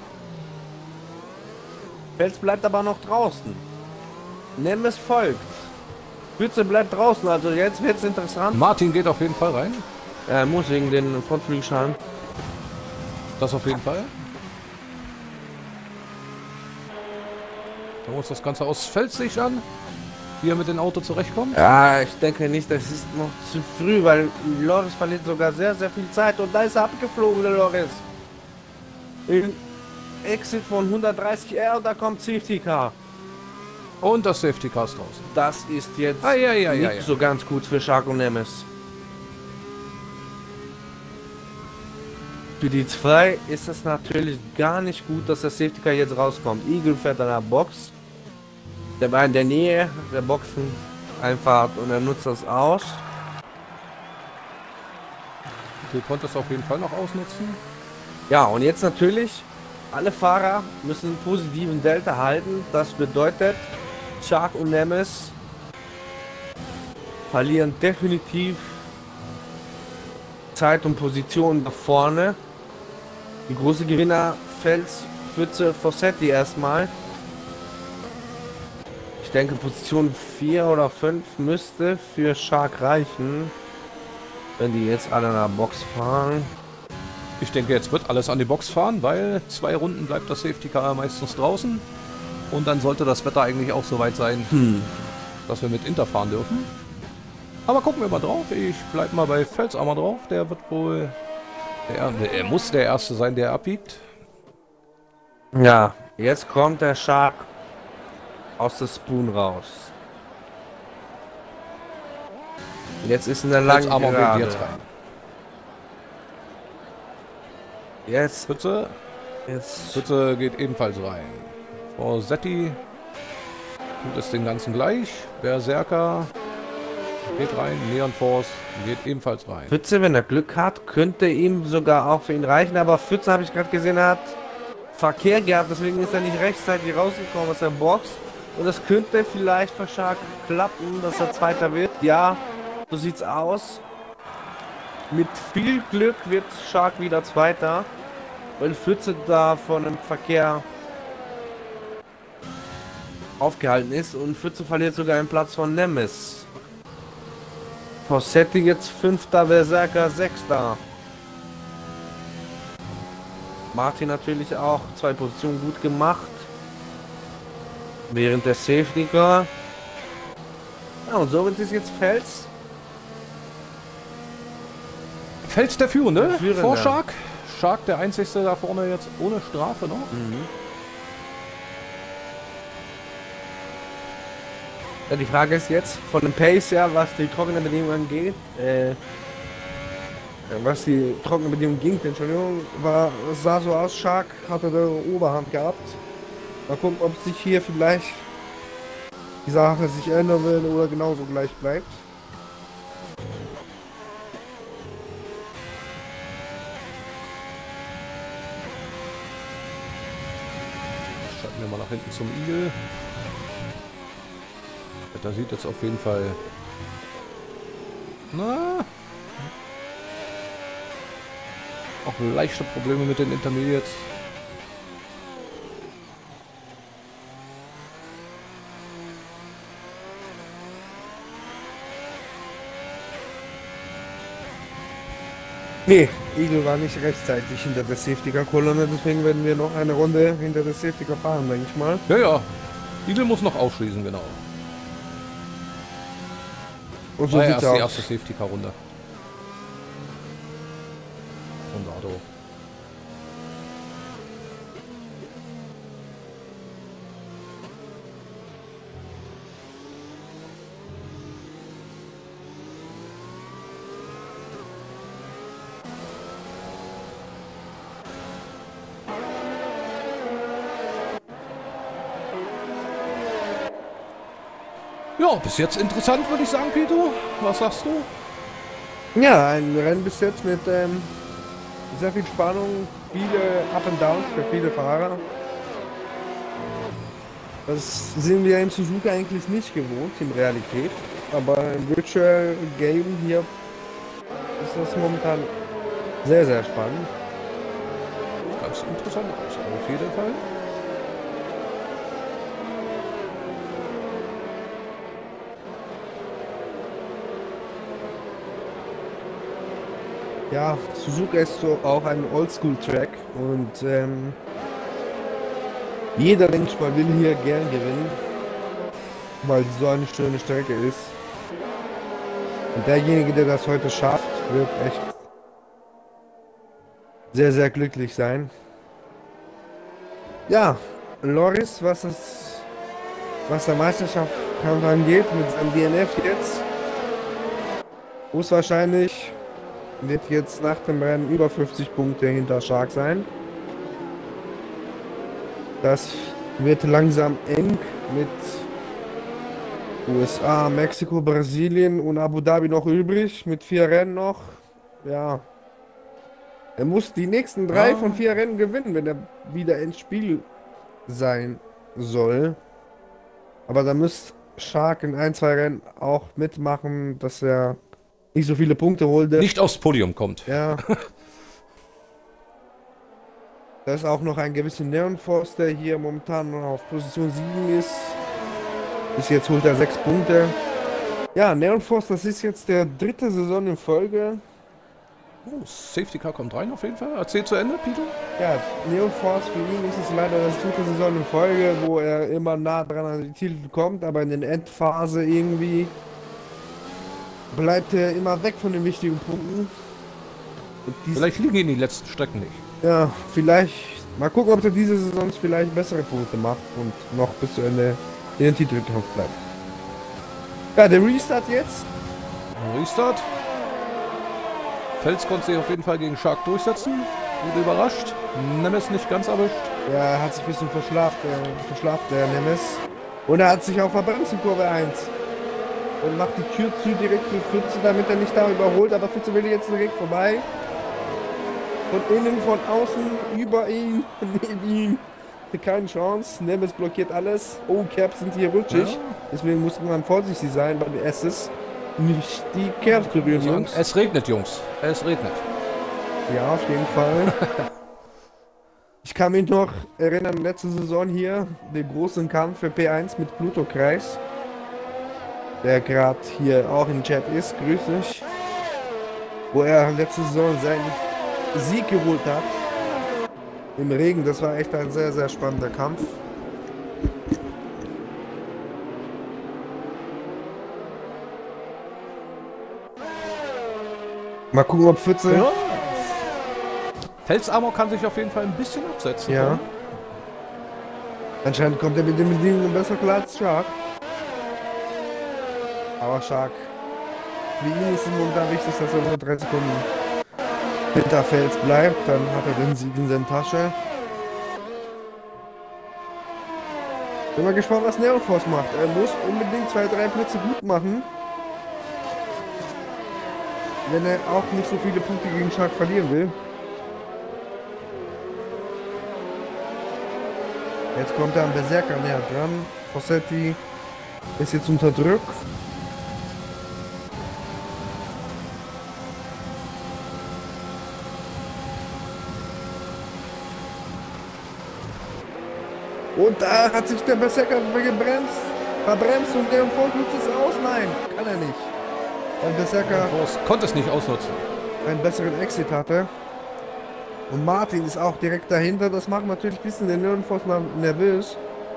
Fels bleibt aber noch draußen. Nemes folgt. Bütze bleibt draußen, also jetzt wird es interessant. Martin geht auf jeden Fall rein. Er muss wegen den Frontflügelschaden. Das auf jeden Fall. Schauen wir uns das Ganze aus Feldsicht an. Wie er mit dem Auto zurechtkommt. Ja, ich denke nicht, das ist noch zu früh, weil Loris verliert sogar sehr, sehr viel Zeit und da ist er abgeflogen, der Loris. In Exit von 130R, da kommt Safety Car. Und das Safety Car ist draußen. Das ist jetzt Ja. nicht so ganz gut für Shark und Nemes. Für die zwei ist es natürlich gar nicht gut, dass der Safety Car jetzt rauskommt. Eagle fährt an der Box. Der war in der Nähe der Boxen einfach und er nutzt das aus. Du konntest auf jeden Fall noch ausnutzen. Ja, und jetzt natürlich, alle Fahrer müssen einen positiven Delta halten. Das bedeutet, Shark und Nemes verlieren definitiv Zeit und Position nach vorne. Die große Gewinner Fels, Pfütze, Fossetti erstmal. Ich denke, Position 4 oder 5 müsste für Shark reichen, wenn die jetzt alle nach Box fahren. Ich denke, jetzt wird alles an die Box fahren, weil 2 Runden bleibt das Safety Car meistens draußen. Und dann sollte das Wetter eigentlich auch soweit sein, dass wir mit Inter fahren dürfen. Aber gucken wir mal drauf. Ich bleib mal bei Felsammer drauf. Der wird wohl... Er muss der Erste sein, der abbiegt. Ja, jetzt kommt der Shark aus der Spoon raus. Jetzt ist in der langen Felsammer geht Gerade. jetzt rein. Jetzt Pfütze geht ebenfalls rein. Forsetti tut es den ganzen gleich. Berserker geht rein. Neon Force geht ebenfalls rein. Pfütze, wenn er Glück hat, könnte ihm sogar auch für ihn reichen, aber Pfütze, habe ich gerade gesehen, hat Verkehr gehabt, deswegen ist er nicht rechtzeitig rausgekommen aus der Box. Und das könnte vielleicht für Shark klappen, dass er Zweiter wird. Ja, so sieht's aus. Mit viel Glück wird Shark wieder Zweiter, weil Pfütze da von dem Verkehr aufgehalten ist und Pfütze verliert sogar einen Platz von Nemes. Fossetti jetzt 5. Berserker 6. Martin natürlich auch 2 Positionen gut gemacht. Während der Safety Car. Ja, und somit ist jetzt Fels. Fels der Führende, Der Führende. vor Shark. Shark der einzigste da vorne jetzt ohne Strafe noch. Ja, die Frage ist jetzt von dem Pace her, was die trockenen Bedingungen angeht. Was die trockenen Bedingungen ging, Entschuldigung, sah so aus, Shark hatte die Oberhand gehabt. Mal gucken, ob sich hier vielleicht die Sache sich ändern will oder genauso gleich bleibt. Schalten wir mal nach hinten zum Igel. Da sieht jetzt auf jeden Fall... Na... Auch leichte Probleme mit den Intermediates. Nee, Eagle war nicht rechtzeitig hinter der Safety Car Kolonne, deswegen werden wir noch eine Runde hinter der Safety Car fahren, denke ich mal. Ja. Igel muss noch aufschließen, genau. Und so War sieht's erst die aus. erste Safety Car Runde. Und Ado. Ja, bis jetzt interessant, würde ich sagen, Pito. Was sagst du? Ja, ein Rennen bis jetzt mit sehr viel Spannung, viele Up and Downs für viele Fahrer. Das sind wir im Suzuka eigentlich nicht gewohnt in Realität, aber im Virtual Game hier ist das momentan sehr, sehr spannend. Ganz interessant aus, auf jeden Fall. Ja, Suzuka ist so auch ein Oldschool-Track und jeder, denke ich mal, will hier gern gewinnen, weil es so eine schöne Strecke ist. Und derjenige, der das heute schafft, wird echt sehr, sehr glücklich sein. Ja, Loris, was der Meisterschaftskampf angeht, mit seinem DNF jetzt, muss wahrscheinlich, wird jetzt nach dem Rennen über 50 Punkte hinter Shark sein. Das wird langsam eng mit USA, Mexiko, Brasilien und Abu Dhabi noch übrig, mit 4 Rennen noch. Ja, er muss die nächsten 3 von 4 Rennen gewinnen, wenn er wieder ins Spiel sein soll. Aber da muss Shark in 1, 2 Rennen auch mitmachen, dass er nicht so viele Punkte holt. Nicht aufs Podium kommt. Ja. Da ist auch noch ein gewisser Neon Force, der hier momentan noch auf Position 7 ist. Bis jetzt holt er 6 Punkte. Ja, Neon Force, das ist jetzt der 3. Saison in Folge. Oh, Safety Car kommt rein auf jeden Fall. Erzähl zu Ende, Pito. Ja, Neon Force, für ihn ist es leider das 3. Saison in Folge, wo er immer nah dran an die Titel kommt, aber in der Endphase irgendwie bleibt er immer weg von den wichtigen Punkten. Vielleicht liegen ihn die letzten Strecken nicht. Ja, vielleicht. Mal gucken, ob er diese Saison vielleicht bessere Punkte macht und noch bis zu Ende in den Titelkampf bleibt. Ja, der Restart jetzt. Restart. Fels konnte sich auf jeden Fall gegen Shark durchsetzen. Wurde überrascht. Nemes nicht ganz erwischt. Ja, er hat sich ein bisschen verschlafen, der Nemes. Und er hat sich auch verbremst in Kurve 1. Und macht die Tür zu direkt für Fritze, damit er nicht da überholt. Aber Fritze will jetzt direkt vorbei. Von innen, von außen, über ihn, neben ihm. Keine Chance. Nemes blockiert alles. Oh, Caps sind hier rutschig. Ja. Deswegen muss man vorsichtig sein, weil es ist nicht die Caps berühren, Jungs. Es regnet, Jungs. Es regnet. Ja, auf jeden Fall. Ich kann mich noch erinnern, letzte Saison hier, den großen Kampf für P1 mit Pluto-Kreis. Der gerade hier auch im Chat ist. Grüß dich. Wo er letzte Saison seinen Sieg geholt hat. Im Regen, das war echt ein sehr, sehr spannender Kampf. Mal gucken, ob Pfütze... Ja. Felsamor kann sich auf jeden Fall ein bisschen absetzen. Ja. Können. Anscheinend kommt er mit den Bedingungen besser klar als Shark. Aber Shark, für ihn ist es momentan wichtig, dass er nur 3 Sekunden hinter Fels bleibt. Dann hat er den Sieg in seiner Tasche. Bin mal gespannt, was Neon Force macht. Er muss unbedingt 2, 3 Plätze gut machen. Wenn er auch nicht so viele Punkte gegen Shark verlieren will. Jetzt kommt er am Berserker näher dran. Fossetti ist jetzt unter Druck. Und da hat sich der Berserker verbremst und der Force nutzt es aus. Nein, kann er nicht. Weil Berserker konnte es nicht ausnutzen. Einen besseren Exit hatte. Und Martin ist auch direkt dahinter. Das macht natürlich ein bisschen den Neon Force nervös.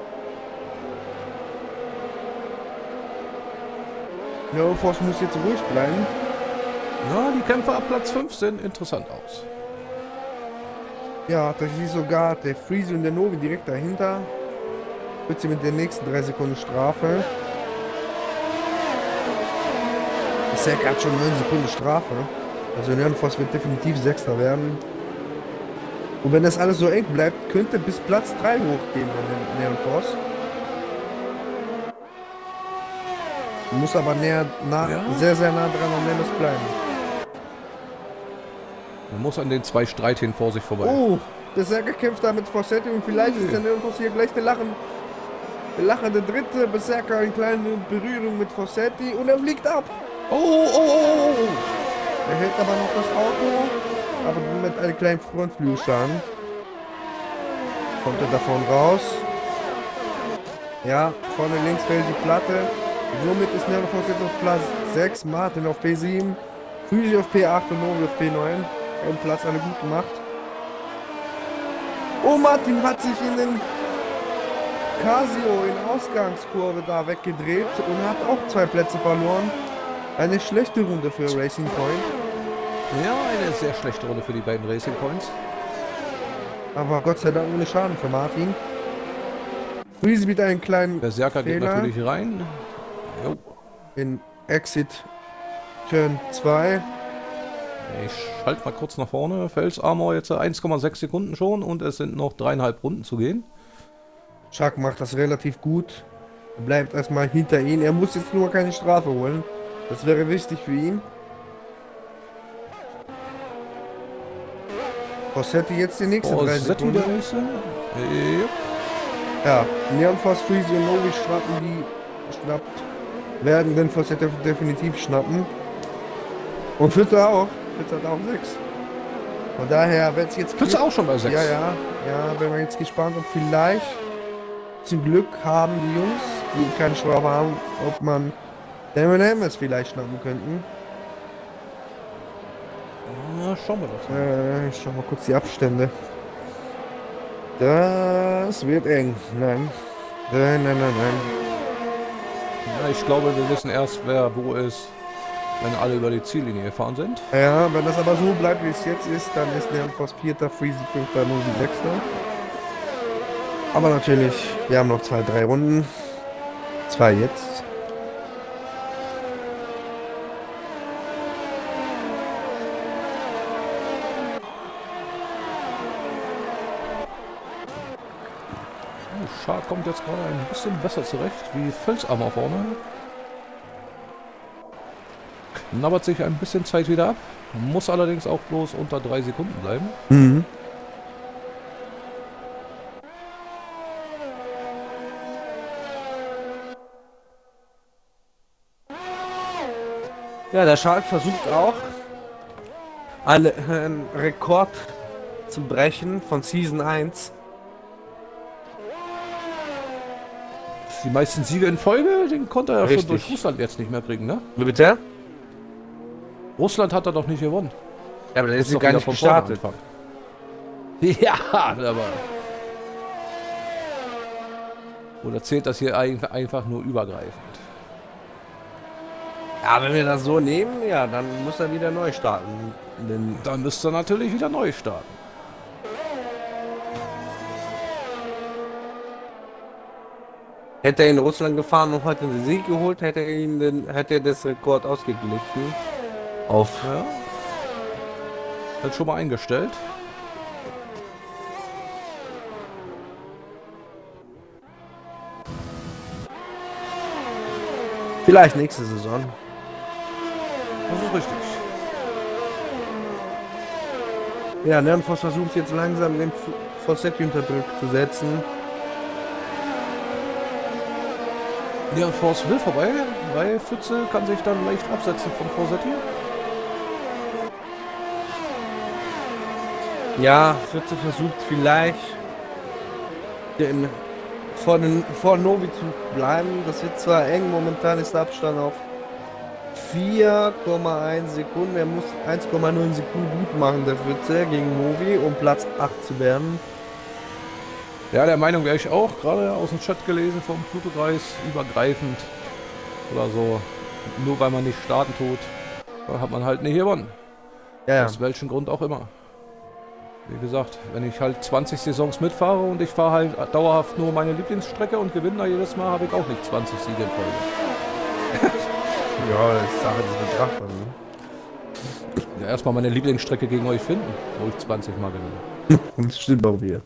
Neon Force muss jetzt ruhig bleiben. Ja, die Kämpfe ab Platz 5 sehen interessant aus. Ja, da ist sogar der Freeze und der Novi direkt dahinter. Wird sie mit der nächsten 3 Sekunden Strafe. Ist ja gerade schon 9 Sekunden Strafe. Also Neon Force wird definitiv Sechster werden. Und wenn das alles so eng bleibt, könnte bis Platz 3 hochgehen bei den Neon Force. Muss aber Ja. sehr, sehr nah dran an Nemes bleiben. Man muss an den zwei Streithähnen vor sich vorbei. Oh, der Berserker kämpft da mit Fossetti und vielleicht ist der Nirgendwo hier gleich der lachende dritte Berserker in kleine Berührung mit Fossetti und er fliegt ab. Oh. Er hält aber noch das Auto, aber mit einem kleinen Frontflügelschaden. Kommt er davon raus. Ja, vorne links fällt die Platte. Somit ist Nervos jetzt auf Platz 6, Martin auf P7, Füsi auf P8 und Novi auf P9. Einen Platz alle gut gemacht. Oh, Martin hat sich in den Casio in Ausgangskurve da weggedreht und hat auch 2 Plätze verloren. Eine schlechte Runde für Racing Point. Ja, eine sehr schlechte Runde für die beiden Racing Points. Aber Gott sei Dank ohne Schaden für Martin. Friese mit einem kleinen Berserker geht Fehler natürlich rein. Jo. in Exit Turn 2. Ich schalte mal kurz nach vorne. Felsarmor jetzt 1,6 Sekunden schon und es sind noch 3,5 Runden zu gehen. Chuck macht das relativ gut. Er bleibt erstmal hinter ihm. Er muss jetzt nur keine Strafe holen. Das wäre wichtig für ihn. Fossetti jetzt die nächste 3 Sekunden. der nächste. Ja, Neonfos, Freezy und Novi werden den Fossetti definitiv schnappen. Und Pfütze auch. Pfütze hat auch 6. Von daher wird es jetzt... Pfütze auch schon bei 6. Ja, bin wir jetzt gespannt, ob vielleicht zum Glück haben die Jungs, die keine Strafe haben, ob man M&M's vielleicht schnappen könnten. Ja, schauen wir das mal. Ich schau mal kurz die Abstände. Das wird eng. Nein. Nein. Ja, ich glaube, wir wissen erst, wer wo ist, wenn alle über die Ziellinie gefahren sind. Ja, wenn das aber so bleibt, wie es jetzt ist, dann ist Neonfos 4., Freezy 5., Novi 6. Aber natürlich, wir haben noch 2, 3 Runden. 2 jetzt. Shark kommt jetzt gerade ein bisschen besser zurecht, wie Felsarmor vorne. Knabbert sich ein bisschen Zeit wieder ab, muss allerdings auch bloß unter 3 Sekunden bleiben. Mhm. Ja, der Shark versucht auch einen Rekord zu brechen von Season 1. Die meisten Siege in Folge, den konnte er ja Richtig. schon durch Russland jetzt nicht mehr kriegen, ne? Wie bitte? Russland hat er doch nicht gewonnen. Ja, aber der ist doch gar wieder nicht von vorne gestartet. anfangen. Ja, aber... Oder zählt das hier einfach nur übergreifend? Ja, wenn wir das so nehmen, ja, dann muss er wieder neu starten. Denn Dann müsste er natürlich wieder neu starten. hätte er in Russland gefahren und heute den Sieg geholt, hätte er das Rekord ausgeglichen. Auf. Ja. Hat schon mal eingestellt. Vielleicht nächste Saison. Das ist richtig. Ja, Nernfors versucht jetzt langsam den Fossetti unter Druck zu setzen. Ja, Force will vorbei, weil Pfütze kann sich dann leicht absetzen von Fossetti. Ja, Fritze versucht vielleicht vor Novi zu bleiben. Das wird zwar eng, momentan ist der Abstand auf 4,1 Sekunden. Er muss 1,9 Sekunden gut machen, der Fritze, gegen Novi, um Platz 8 zu werden. Ja, der Meinung wäre ich auch, gerade aus dem Chat gelesen vom Pluto-Kreis, übergreifend oder so. Nur weil man nicht starten tut, hat man halt nicht gewonnen. Ja, Aus welchem Grund auch immer. Wie gesagt, wenn ich halt 20 Saisons mitfahre und ich fahre halt dauerhaft nur meine Lieblingsstrecke und gewinne da jedes Mal, habe ich auch nicht 20 Siege in Folge. ja, das ist Sache des Betrachters. Ne? Ja, erstmal meine Lieblingsstrecke gegen euch finden, wo ich 20 Mal gewinne. Das stimmt auch wieder.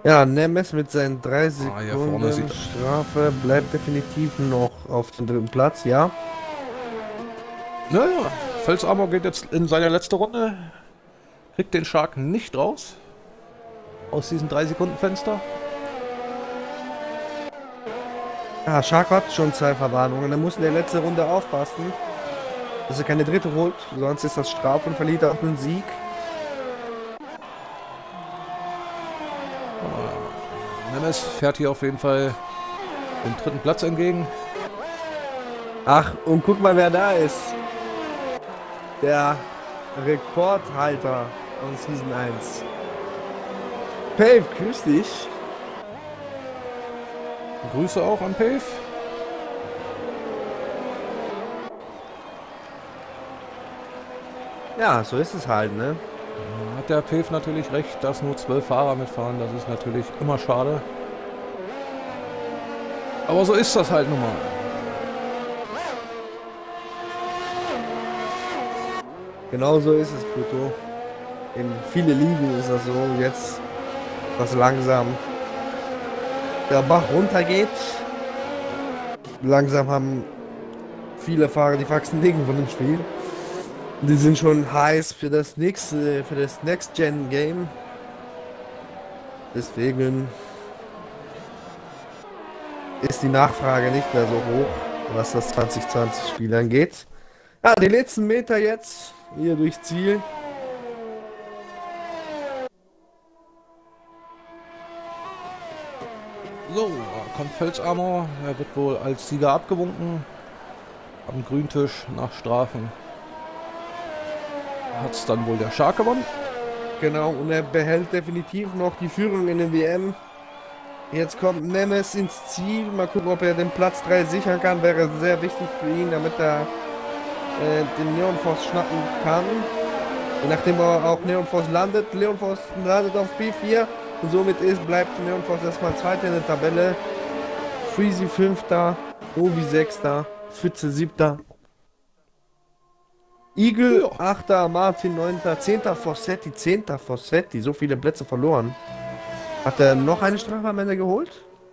Ja, Nemes mit seinen 3 hier vorne Sekunden Strafe bleibt definitiv noch auf dem 3. Platz, ja. Naja, Felsamor geht jetzt in seine letzte Runde. Kriegt den Shark nicht raus. Aus diesem 3-Sekunden-Fenster. Ja, Shark hat schon 2 Verwarnungen. Er muss in der letzten Runde aufpassen, dass er keine dritte holt. Sonst ist das Strafe und verliert er auch einen Sieg. Nemes fährt hier auf jeden Fall den 3. Platz entgegen. Ach, und guck mal, wer da ist. Der Rekordhalter von Season 1. Pave, grüß dich. Grüße auch an Pave. Ja, so ist es halt, ne? Hat der Pave natürlich recht, dass nur 12 Fahrer mitfahren. Das ist natürlich immer schade. Aber so ist das halt nun mal. Genau so ist es, Pluto. In viele Ligen ist das so. Jetzt, dass langsam der Bach runtergeht. Langsam haben viele Fahrer die Faxen liegen von dem Spiel. Die sind schon heiß für das nächste, für das Next-Gen-Game. Deswegen ist die Nachfrage nicht mehr so hoch, was das 2020-Spiel angeht. Ja, die letzten Meter jetzt hier durchs Ziel. So, kommt Felsamor. Er wird wohl als Sieger abgewunken. Am Grüntisch nach Strafen. Hat es dann wohl der Shark gewonnen. Genau, und er behält definitiv noch die Führung in der WM. Jetzt kommt Nemes ins Ziel. Mal gucken, ob er den Platz 3 sichern kann. Wäre sehr wichtig für ihn, damit er den Neonforce schnappen kann. Und nachdem er auch Neonforce landet auf P4. Und somit bleibt Neonforce erstmal Zweiter in der Tabelle. Freezy 5. Ovi 6. Pfütze 7. Eagle Ja. 8. Martin 9. 10. Fossetti, 10. Fossetti. So viele Plätze verloren. Hat er noch eine Strafe am Ende geholt?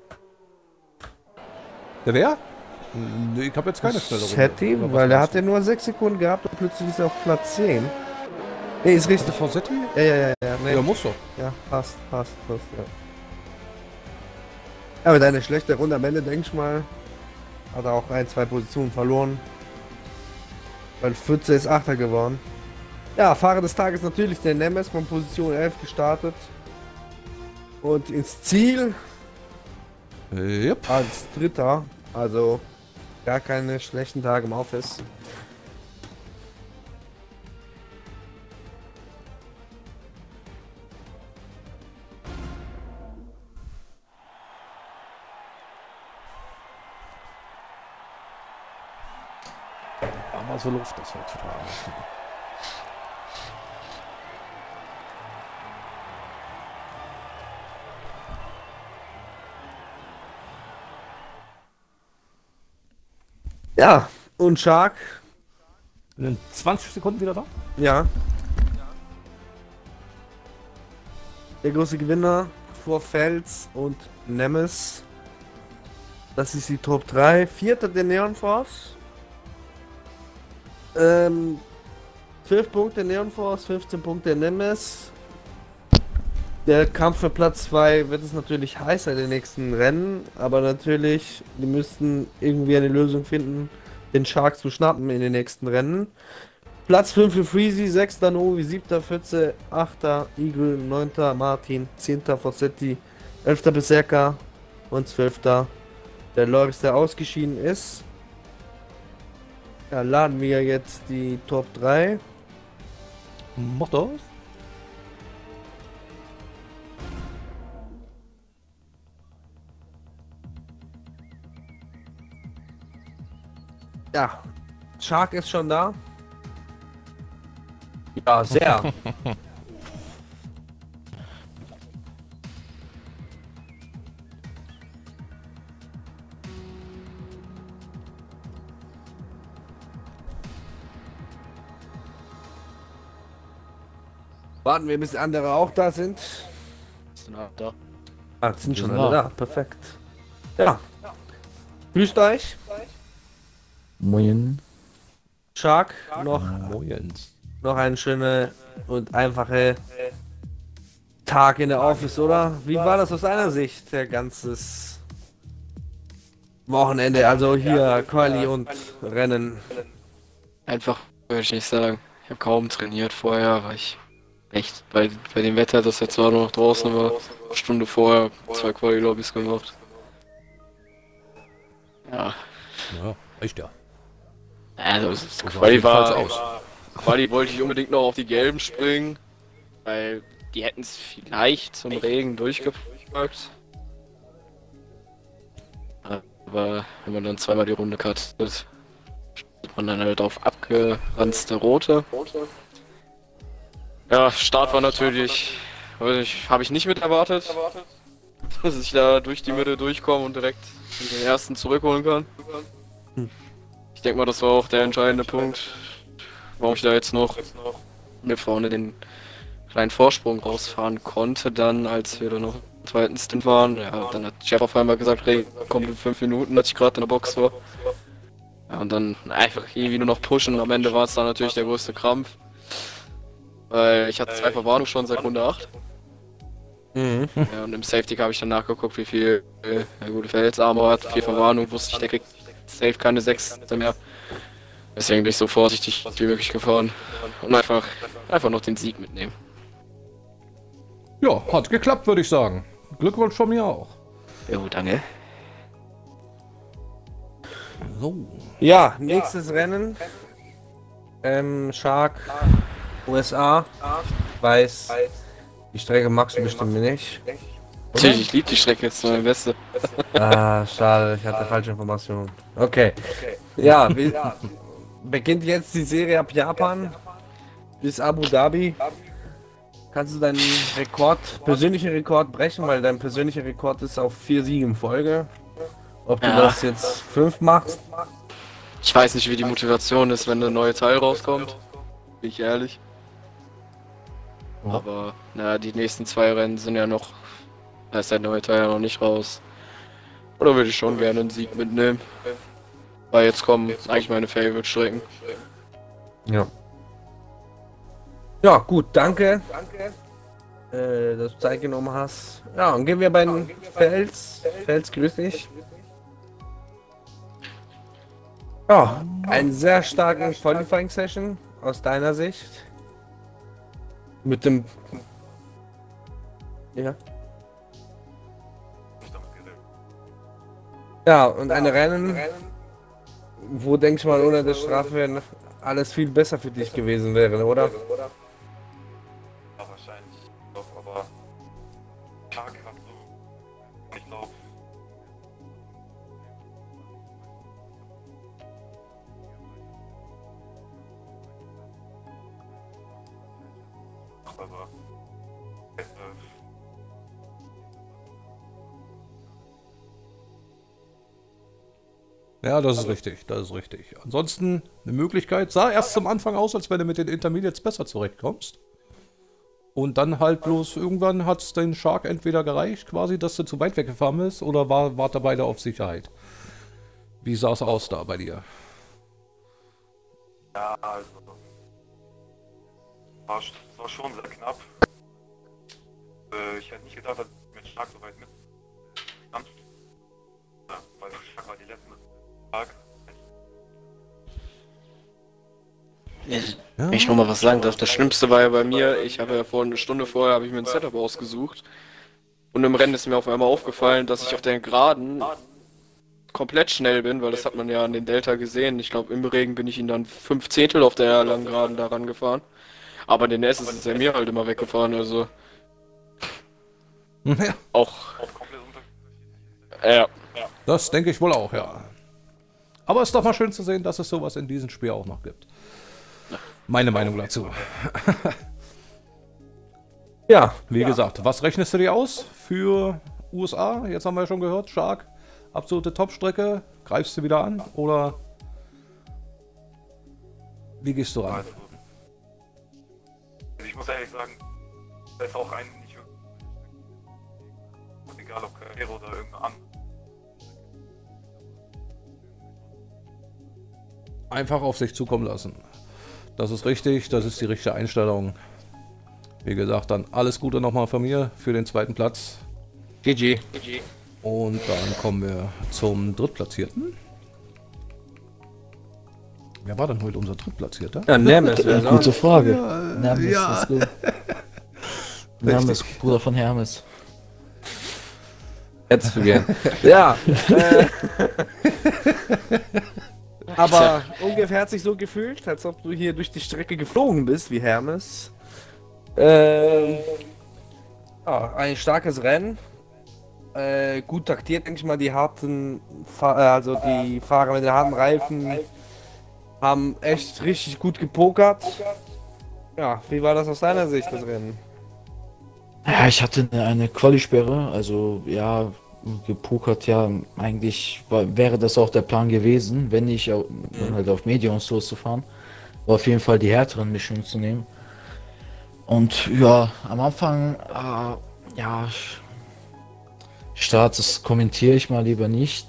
Der wer? Nee, ich habe jetzt keine schnelle Runde. Fossetti, Oder was weil er meinst hatte nur 6 Sekunden gehabt und plötzlich ist er auf Platz 10. Nee, ist du? richtig. Fossetti? Ja. Nee. Ja, muss doch. Ja, passt, ja. Aber deine schlechte Runde am Ende, denk ich mal, hat er auch 1, 2 Positionen verloren. Weil Pfütze ist 8. geworden. Ja, Fahrer des Tages natürlich der Nemes von Position 11 gestartet. Und ins Ziel Yep. als Dritter. Also gar keine schlechten Tage im Office. Aber so Luft das heutzutage. Ja, und Shark. In 20 Sekunden wieder da? Ja. Der große Gewinner vor Fels und Nemes. Das ist die Top 3. 4. der Neon Force. 12 Punkte Neon Force, 15 Punkte Nemes. Der Kampf für Platz 2 wird es natürlich heißer in den nächsten Rennen, aber natürlich, die müssten irgendwie eine Lösung finden, den Shark zu schnappen in den nächsten Rennen. Platz 5 für Freezy, 6. Novi, 7. Pfütze, 8. Eagle, 9. Martin, 10. Fossetti, 11. Berserker und 12. der Loris, der ausgeschieden ist. Ja, laden wir jetzt die Top 3. Mach das. Ja, Shark ist schon da. Ja, sehr. Warten wir, bis andere auch da sind. Sind auch da. Ah, jetzt sind Wir schon sind alle da. da. Perfekt. Ja. Grüßt euch. Moin. Shark, Moins. noch eine schöne und einfache Tag in der Office, oder? Wie war das aus deiner Sicht, der ganzes Wochenende? Also hier Quali und Rennen. Einfach würde ich nicht sagen. Ich habe kaum trainiert vorher, weil ich echt bei dem Wetter, das jetzt zwar nur noch draußen war, eine Stunde vorher 2 Quali-Lobbys gemacht. Ja, Ja, echt ja. also sah Quali jedenfalls war. aus. Quali wollte ich unbedingt noch auf die Gelben springen, weil die hätten es vielleicht zum Regen durchgepackt. Aber wenn man dann zweimal die Runde cuttet, ist man dann halt auf abgeranzte Rote. Ja, Start war natürlich, weiß nicht, habe ich nicht mit erwartet, dass ich da durch die Mitte durchkomme und direkt den ersten zurückholen kann. Ich denke mal, das war auch der entscheidende Punkt, warum ich da jetzt noch mir vorne den kleinen Vorsprung rausfahren konnte, dann als wir dann noch im zweiten Stint waren. Ja, dann hat Jeff auf einmal gesagt, hey, kommt in 5 Minuten, als ich gerade in der Box war. Ja, und dann einfach irgendwie nur noch pushen. Am Ende war es dann natürlich der größte Krampf. Weil ich hatte 2 Verwarnungen schon seit Runde 8. Mhm. Ja, und im Safety habe ich dann nachgeguckt, wie viel der gute Felsarmor hat. 4 Verwarnungen, wusste ich, der kriegt safe keine 6 mehr. Deswegen bin ich so vorsichtig wie möglich gefahren. Und einfach noch den Sieg mitnehmen. Ja, hat geklappt, würde ich sagen. Glückwunsch von mir auch. Jo, danke. So. Ja, nächstes Rennen. Shark, USA. Weiß. Die Strecke magst du bestimmt nicht. Natürlich, ich liebe die Strecke, jetzt meine beste. Ah, schade, ich hatte falsche Informationen. Okay. Ja, beginnt jetzt die Serie ab Japan bis Abu Dhabi. Kannst du deinen persönlichen Rekord brechen, weil dein persönlicher Rekord ist auf 4 Siege in Folge. Ob du Ja. das jetzt 5 machst? Ich weiß nicht, wie die Motivation ist, wenn ein neuer Teil rauskommt. Bin ich ehrlich. Ja. Aber, naja, die nächsten 2 Rennen sind ja noch. Da ist der neue Teil ja noch nicht raus. Oder würde ich schon gerne einen Sieg mitnehmen. Weil jetzt kommen eigentlich meine Favorite-Strecken. Ja. Ja, gut, danke. Dass du Zeit genommen hast. Ja, und gehen wir bei den Fels. Fels, grüß dich. Ja, einen sehr starken Qualifying-Session aus deiner Sicht. Mit dem... Ja. Ja, und eine Rennen, wo denke ich mal ohne das Strafe alles viel besser für dich gewesen wäre, oder? Ja, wahrscheinlich doch, aber Tag hat so, ich glaube, aber Ja, das ist richtig, das ist richtig. Ansonsten eine Möglichkeit, sah erst zum Anfang aus, als wenn du mit den Intermediates besser zurechtkommst. Und dann halt bloß irgendwann hat es den Shark entweder gereicht, quasi, dass du zu weit weggefahren bist, oder wart ihr beide auf Sicherheit? Wie sah es aus da bei dir? ja, also war schon sehr knapp. Ich hätte nicht gedacht, dass ich mit Schlag so weit mit stand. Ja, weil Schlag war die letzte Tag. Wenn ich noch mal was sagen darf, das Schlimmste war ja bei mir, ich habe ja vor eine Stunde vorher habe ich mir ein Setup ausgesucht und im Rennen ist mir auf einmal aufgefallen, dass ich auf der Geraden komplett schnell bin, weil das hat man ja an den Delta gesehen. Ich glaube, im Regen bin ich ihn dann 5 Zehntel auf der langen Geraden daran gefahren. Aber den S ist er mir halt immer weggefahren, also Ja, auch, Komplett unterschiedlich. ja. das denke ich wohl auch, ja. Aber es ist doch mal schön zu sehen, dass es sowas in diesem Spiel auch noch gibt. Meine Meinung dazu. Ja, Wie gesagt, was rechnest du dir aus für USA? Jetzt haben wir ja schon gehört, Shark, absolute Top-Strecke. Greifst du wieder an oder wie gehst du ran? Also ich muss ehrlich sagen, da ist auch ein nicht wirklich egal. egal ob Karriere oder irgendeine andere. Einfach auf sich zukommen lassen. Das ist richtig, das ist die richtige Einstellung. Wie gesagt, dann alles Gute nochmal von mir für den zweiten Platz. GG. Und dann kommen wir zum Drittplatzierten. Wer war denn heute unser Drittplatzierter? Ja, Nemes wäre Gute sonst. Frage. Ja, Hermes, ja. ist gut. Hermes, Bruder von Hermes. Hättest du gern. Ja. Aber ungefähr hat sich so gefühlt, als ob du hier durch die Strecke geflogen bist, wie Hermes. Ein starkes Rennen. Gut taktiert, denke ich mal, die harten, also die Fahrer mit den harten Reifen haben echt richtig gut gepokert. Ja, wie war das aus deiner Sicht, das Rennen? Ja, ich hatte eine Quali-Sperre, also ja, gepokert, ja, eigentlich wäre das auch der Plan gewesen, wenn nicht halt auf Mediums loszufahren, aber auf jeden Fall die härteren Mischungen zu nehmen. Und ja, am Anfang, ja, Start, das kommentiere ich mal lieber nicht.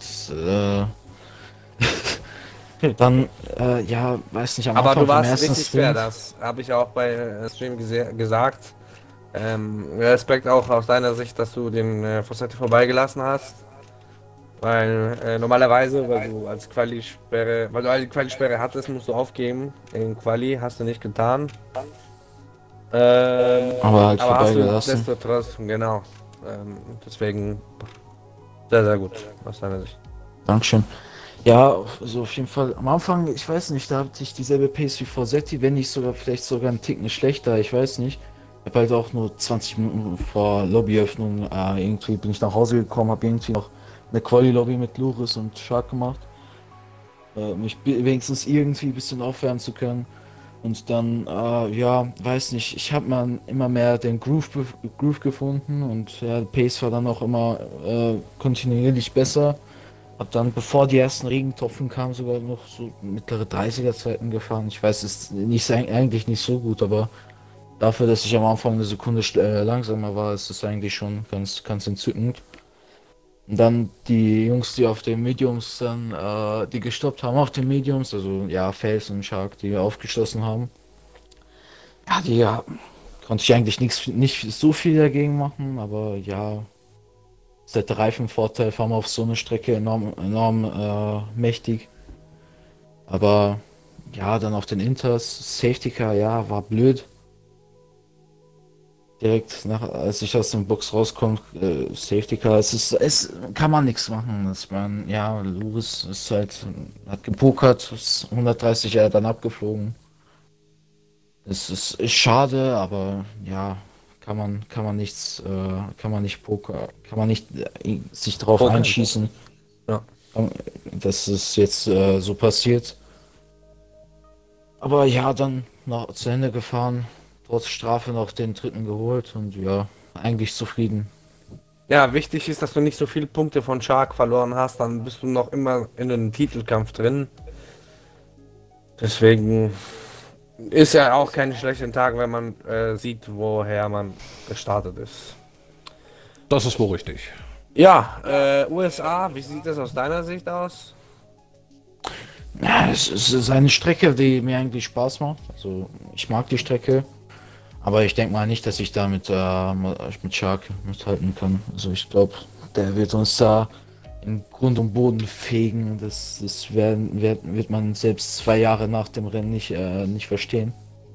Dann, ja, weiß nicht, am Aber Anfang du vom warst ersten richtig fair, Sprint. das habe ich auch bei Stream gesagt. Respekt auch aus deiner Sicht, dass du den Fossetti vorbeigelassen hast. Weil normalerweise, weil du eine Quali-Sperre hattest, musst du aufgeben. In Quali hast du nicht getan. Aber halt aber hast du vorbeigelassen. nichtsdestotrotz, genau. Deswegen sehr, sehr gut aus deiner Sicht. Dankeschön. Ja, also auf jeden Fall. Am Anfang, ich weiß nicht, da hatte ich dieselbe Pace wie Forsetti, wenn nicht sogar, vielleicht sogar einen Ticken schlechter, ich weiß nicht. Ich habe halt auch nur 20 Minuten vor Lobbyöffnung, irgendwie bin ich nach Hause gekommen, habe irgendwie noch eine Quali-Lobby mit Luris und Shark gemacht. Mich wenigstens irgendwie ein bisschen aufwärmen zu können. Und dann, ja, weiß nicht, ich habe mal immer mehr den Groove gefunden und ja, Pace war dann auch immer kontinuierlich besser. Hab dann, bevor die ersten Regentropfen kamen, sogar noch so mittlere 30er-Zeiten gefahren. Ich weiß, es ist nicht, eigentlich nicht so gut, aber dafür, dass ich am Anfang eine Sekunde langsamer war, ist es eigentlich schon ganz entzückend. Und dann die Jungs, die auf den Mediums dann, die gestoppt haben auf den Mediums, also ja, Face und Shark, die aufgeschlossen haben. Ja, konnte ich eigentlich nicht so viel dagegen machen, aber ja, ist der Reifenvorteil, fahren wir auf so eine Strecke enorm mächtig. Aber ja, dann auf den Inters, Safety Car, ja, war blöd. Direkt als ich aus dem Box rauskomme, Safety Car, es kann man nichts machen. Ja, Luris ist halt, hat gepokert, ist 130 Jahre dann abgeflogen. Es ist schade, aber ja, kann man nicht sich drauf Pokern. einschießen. Ja. Dass es jetzt so passiert. Aber ja, dann noch zu Ende gefahren, trotz Strafe noch den dritten geholt und ja, eigentlich zufrieden. Ja, wichtig ist, dass du nicht so viele Punkte von Shark verloren hast, dann bist du noch immer in einem Titelkampf drin. Deswegen ist ja auch kein schlechter Tag, wenn man sieht, woher man gestartet ist. Das ist wohl richtig. Ja, USA, wie sieht das aus deiner Sicht aus? Ja, es ist eine Strecke, die mir eigentlich Spaß macht. Also ich mag die Strecke, aber ich denke mal nicht, dass ich da mit Shark mithalten kann. Also ich glaube, der wird uns da in Grund und Boden fegen. Das wird man selbst 2 Jahre nach dem Rennen nicht verstehen.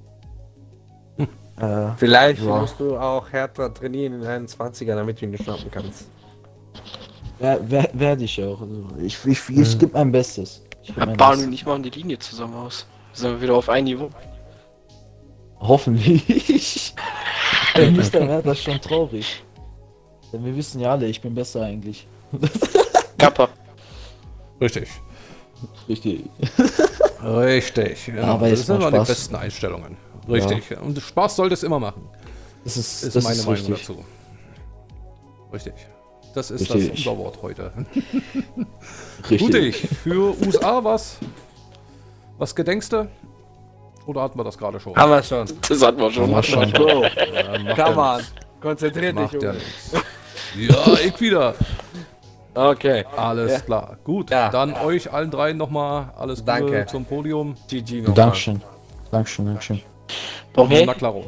Vielleicht ja. musst du auch härter trainieren in einen 20er, damit du ihn schnappen kannst. Werde ich auch. Also ich gebe mein Bestes. Bauen und ich machen die Linie zusammen aus. Sind wir wieder auf ein Niveau. Hoffentlich. Wenn nicht, dann wäre das schon traurig. Denn wir wissen ja alle, ich bin besser eigentlich. Kappa. Richtig. Richtig. Richtig. Genau. Aber Das jetzt sind macht immer die Spaß. besten Einstellungen. Richtig. Und Spaß sollte es immer machen. Das ist Meine Meinung richtig. dazu. Richtig. Das ist Richtig. das Unterwort heute. Richtig. Mutig. Für USA was gedenkst du? Oder hatten wir das gerade schon? Haben wir schon. Das hatten wir schon. Mal schauen. Go, Macht come ja on. Konzentrier dich, Macht ja Junge. nichts. Ja, ich wieder. Okay. Alles Ja. klar. Gut, Ja. dann euch allen dreien nochmal alles Gute Danke. zum Podium. GG nochmal. Dankeschön. Dankeschön, Dankeschön. Okay. Na klaro.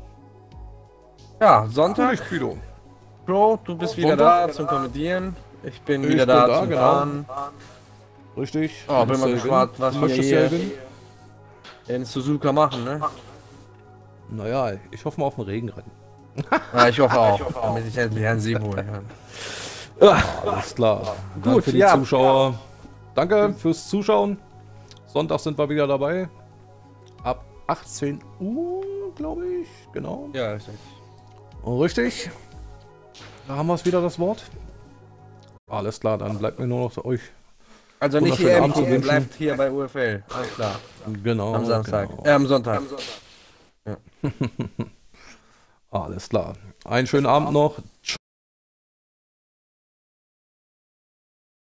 Ja, Sonntag. Natürlich, Guido. Bro, du bist wieder Sonntag? da zum Kommentieren. Ich bin Ich wieder bin da da, zum genau. Fahren. Richtig. Oh, bin Möchtest mal du gespannt, gewinnen? was wir Möchtest du ja hier gewinnen? in Suzuka machen, ne? Naja, ich hoffe mal auf ein Regenrennen. Ja, ich hoffe auch, damit ich endlich einen Sieg holen kann. Alles klar. Dann Gut, für die ja. Zuschauer. Danke fürs Zuschauen. Sonntag sind wir wieder dabei. Ab 18 Uhr, glaube ich. Genau. Ja, richtig. Richtig. Da haben wir es wieder, das Wort. Alles klar, dann bleibt mir nur noch euch. Also nicht Wunderschönen hier Abend zu MTL, wünschen. bleibt hier bei UFL. Alles klar. Genau. Am Samstag. Genau. Am Sonntag. Alles klar. Einen schönen Abend noch. Ciao.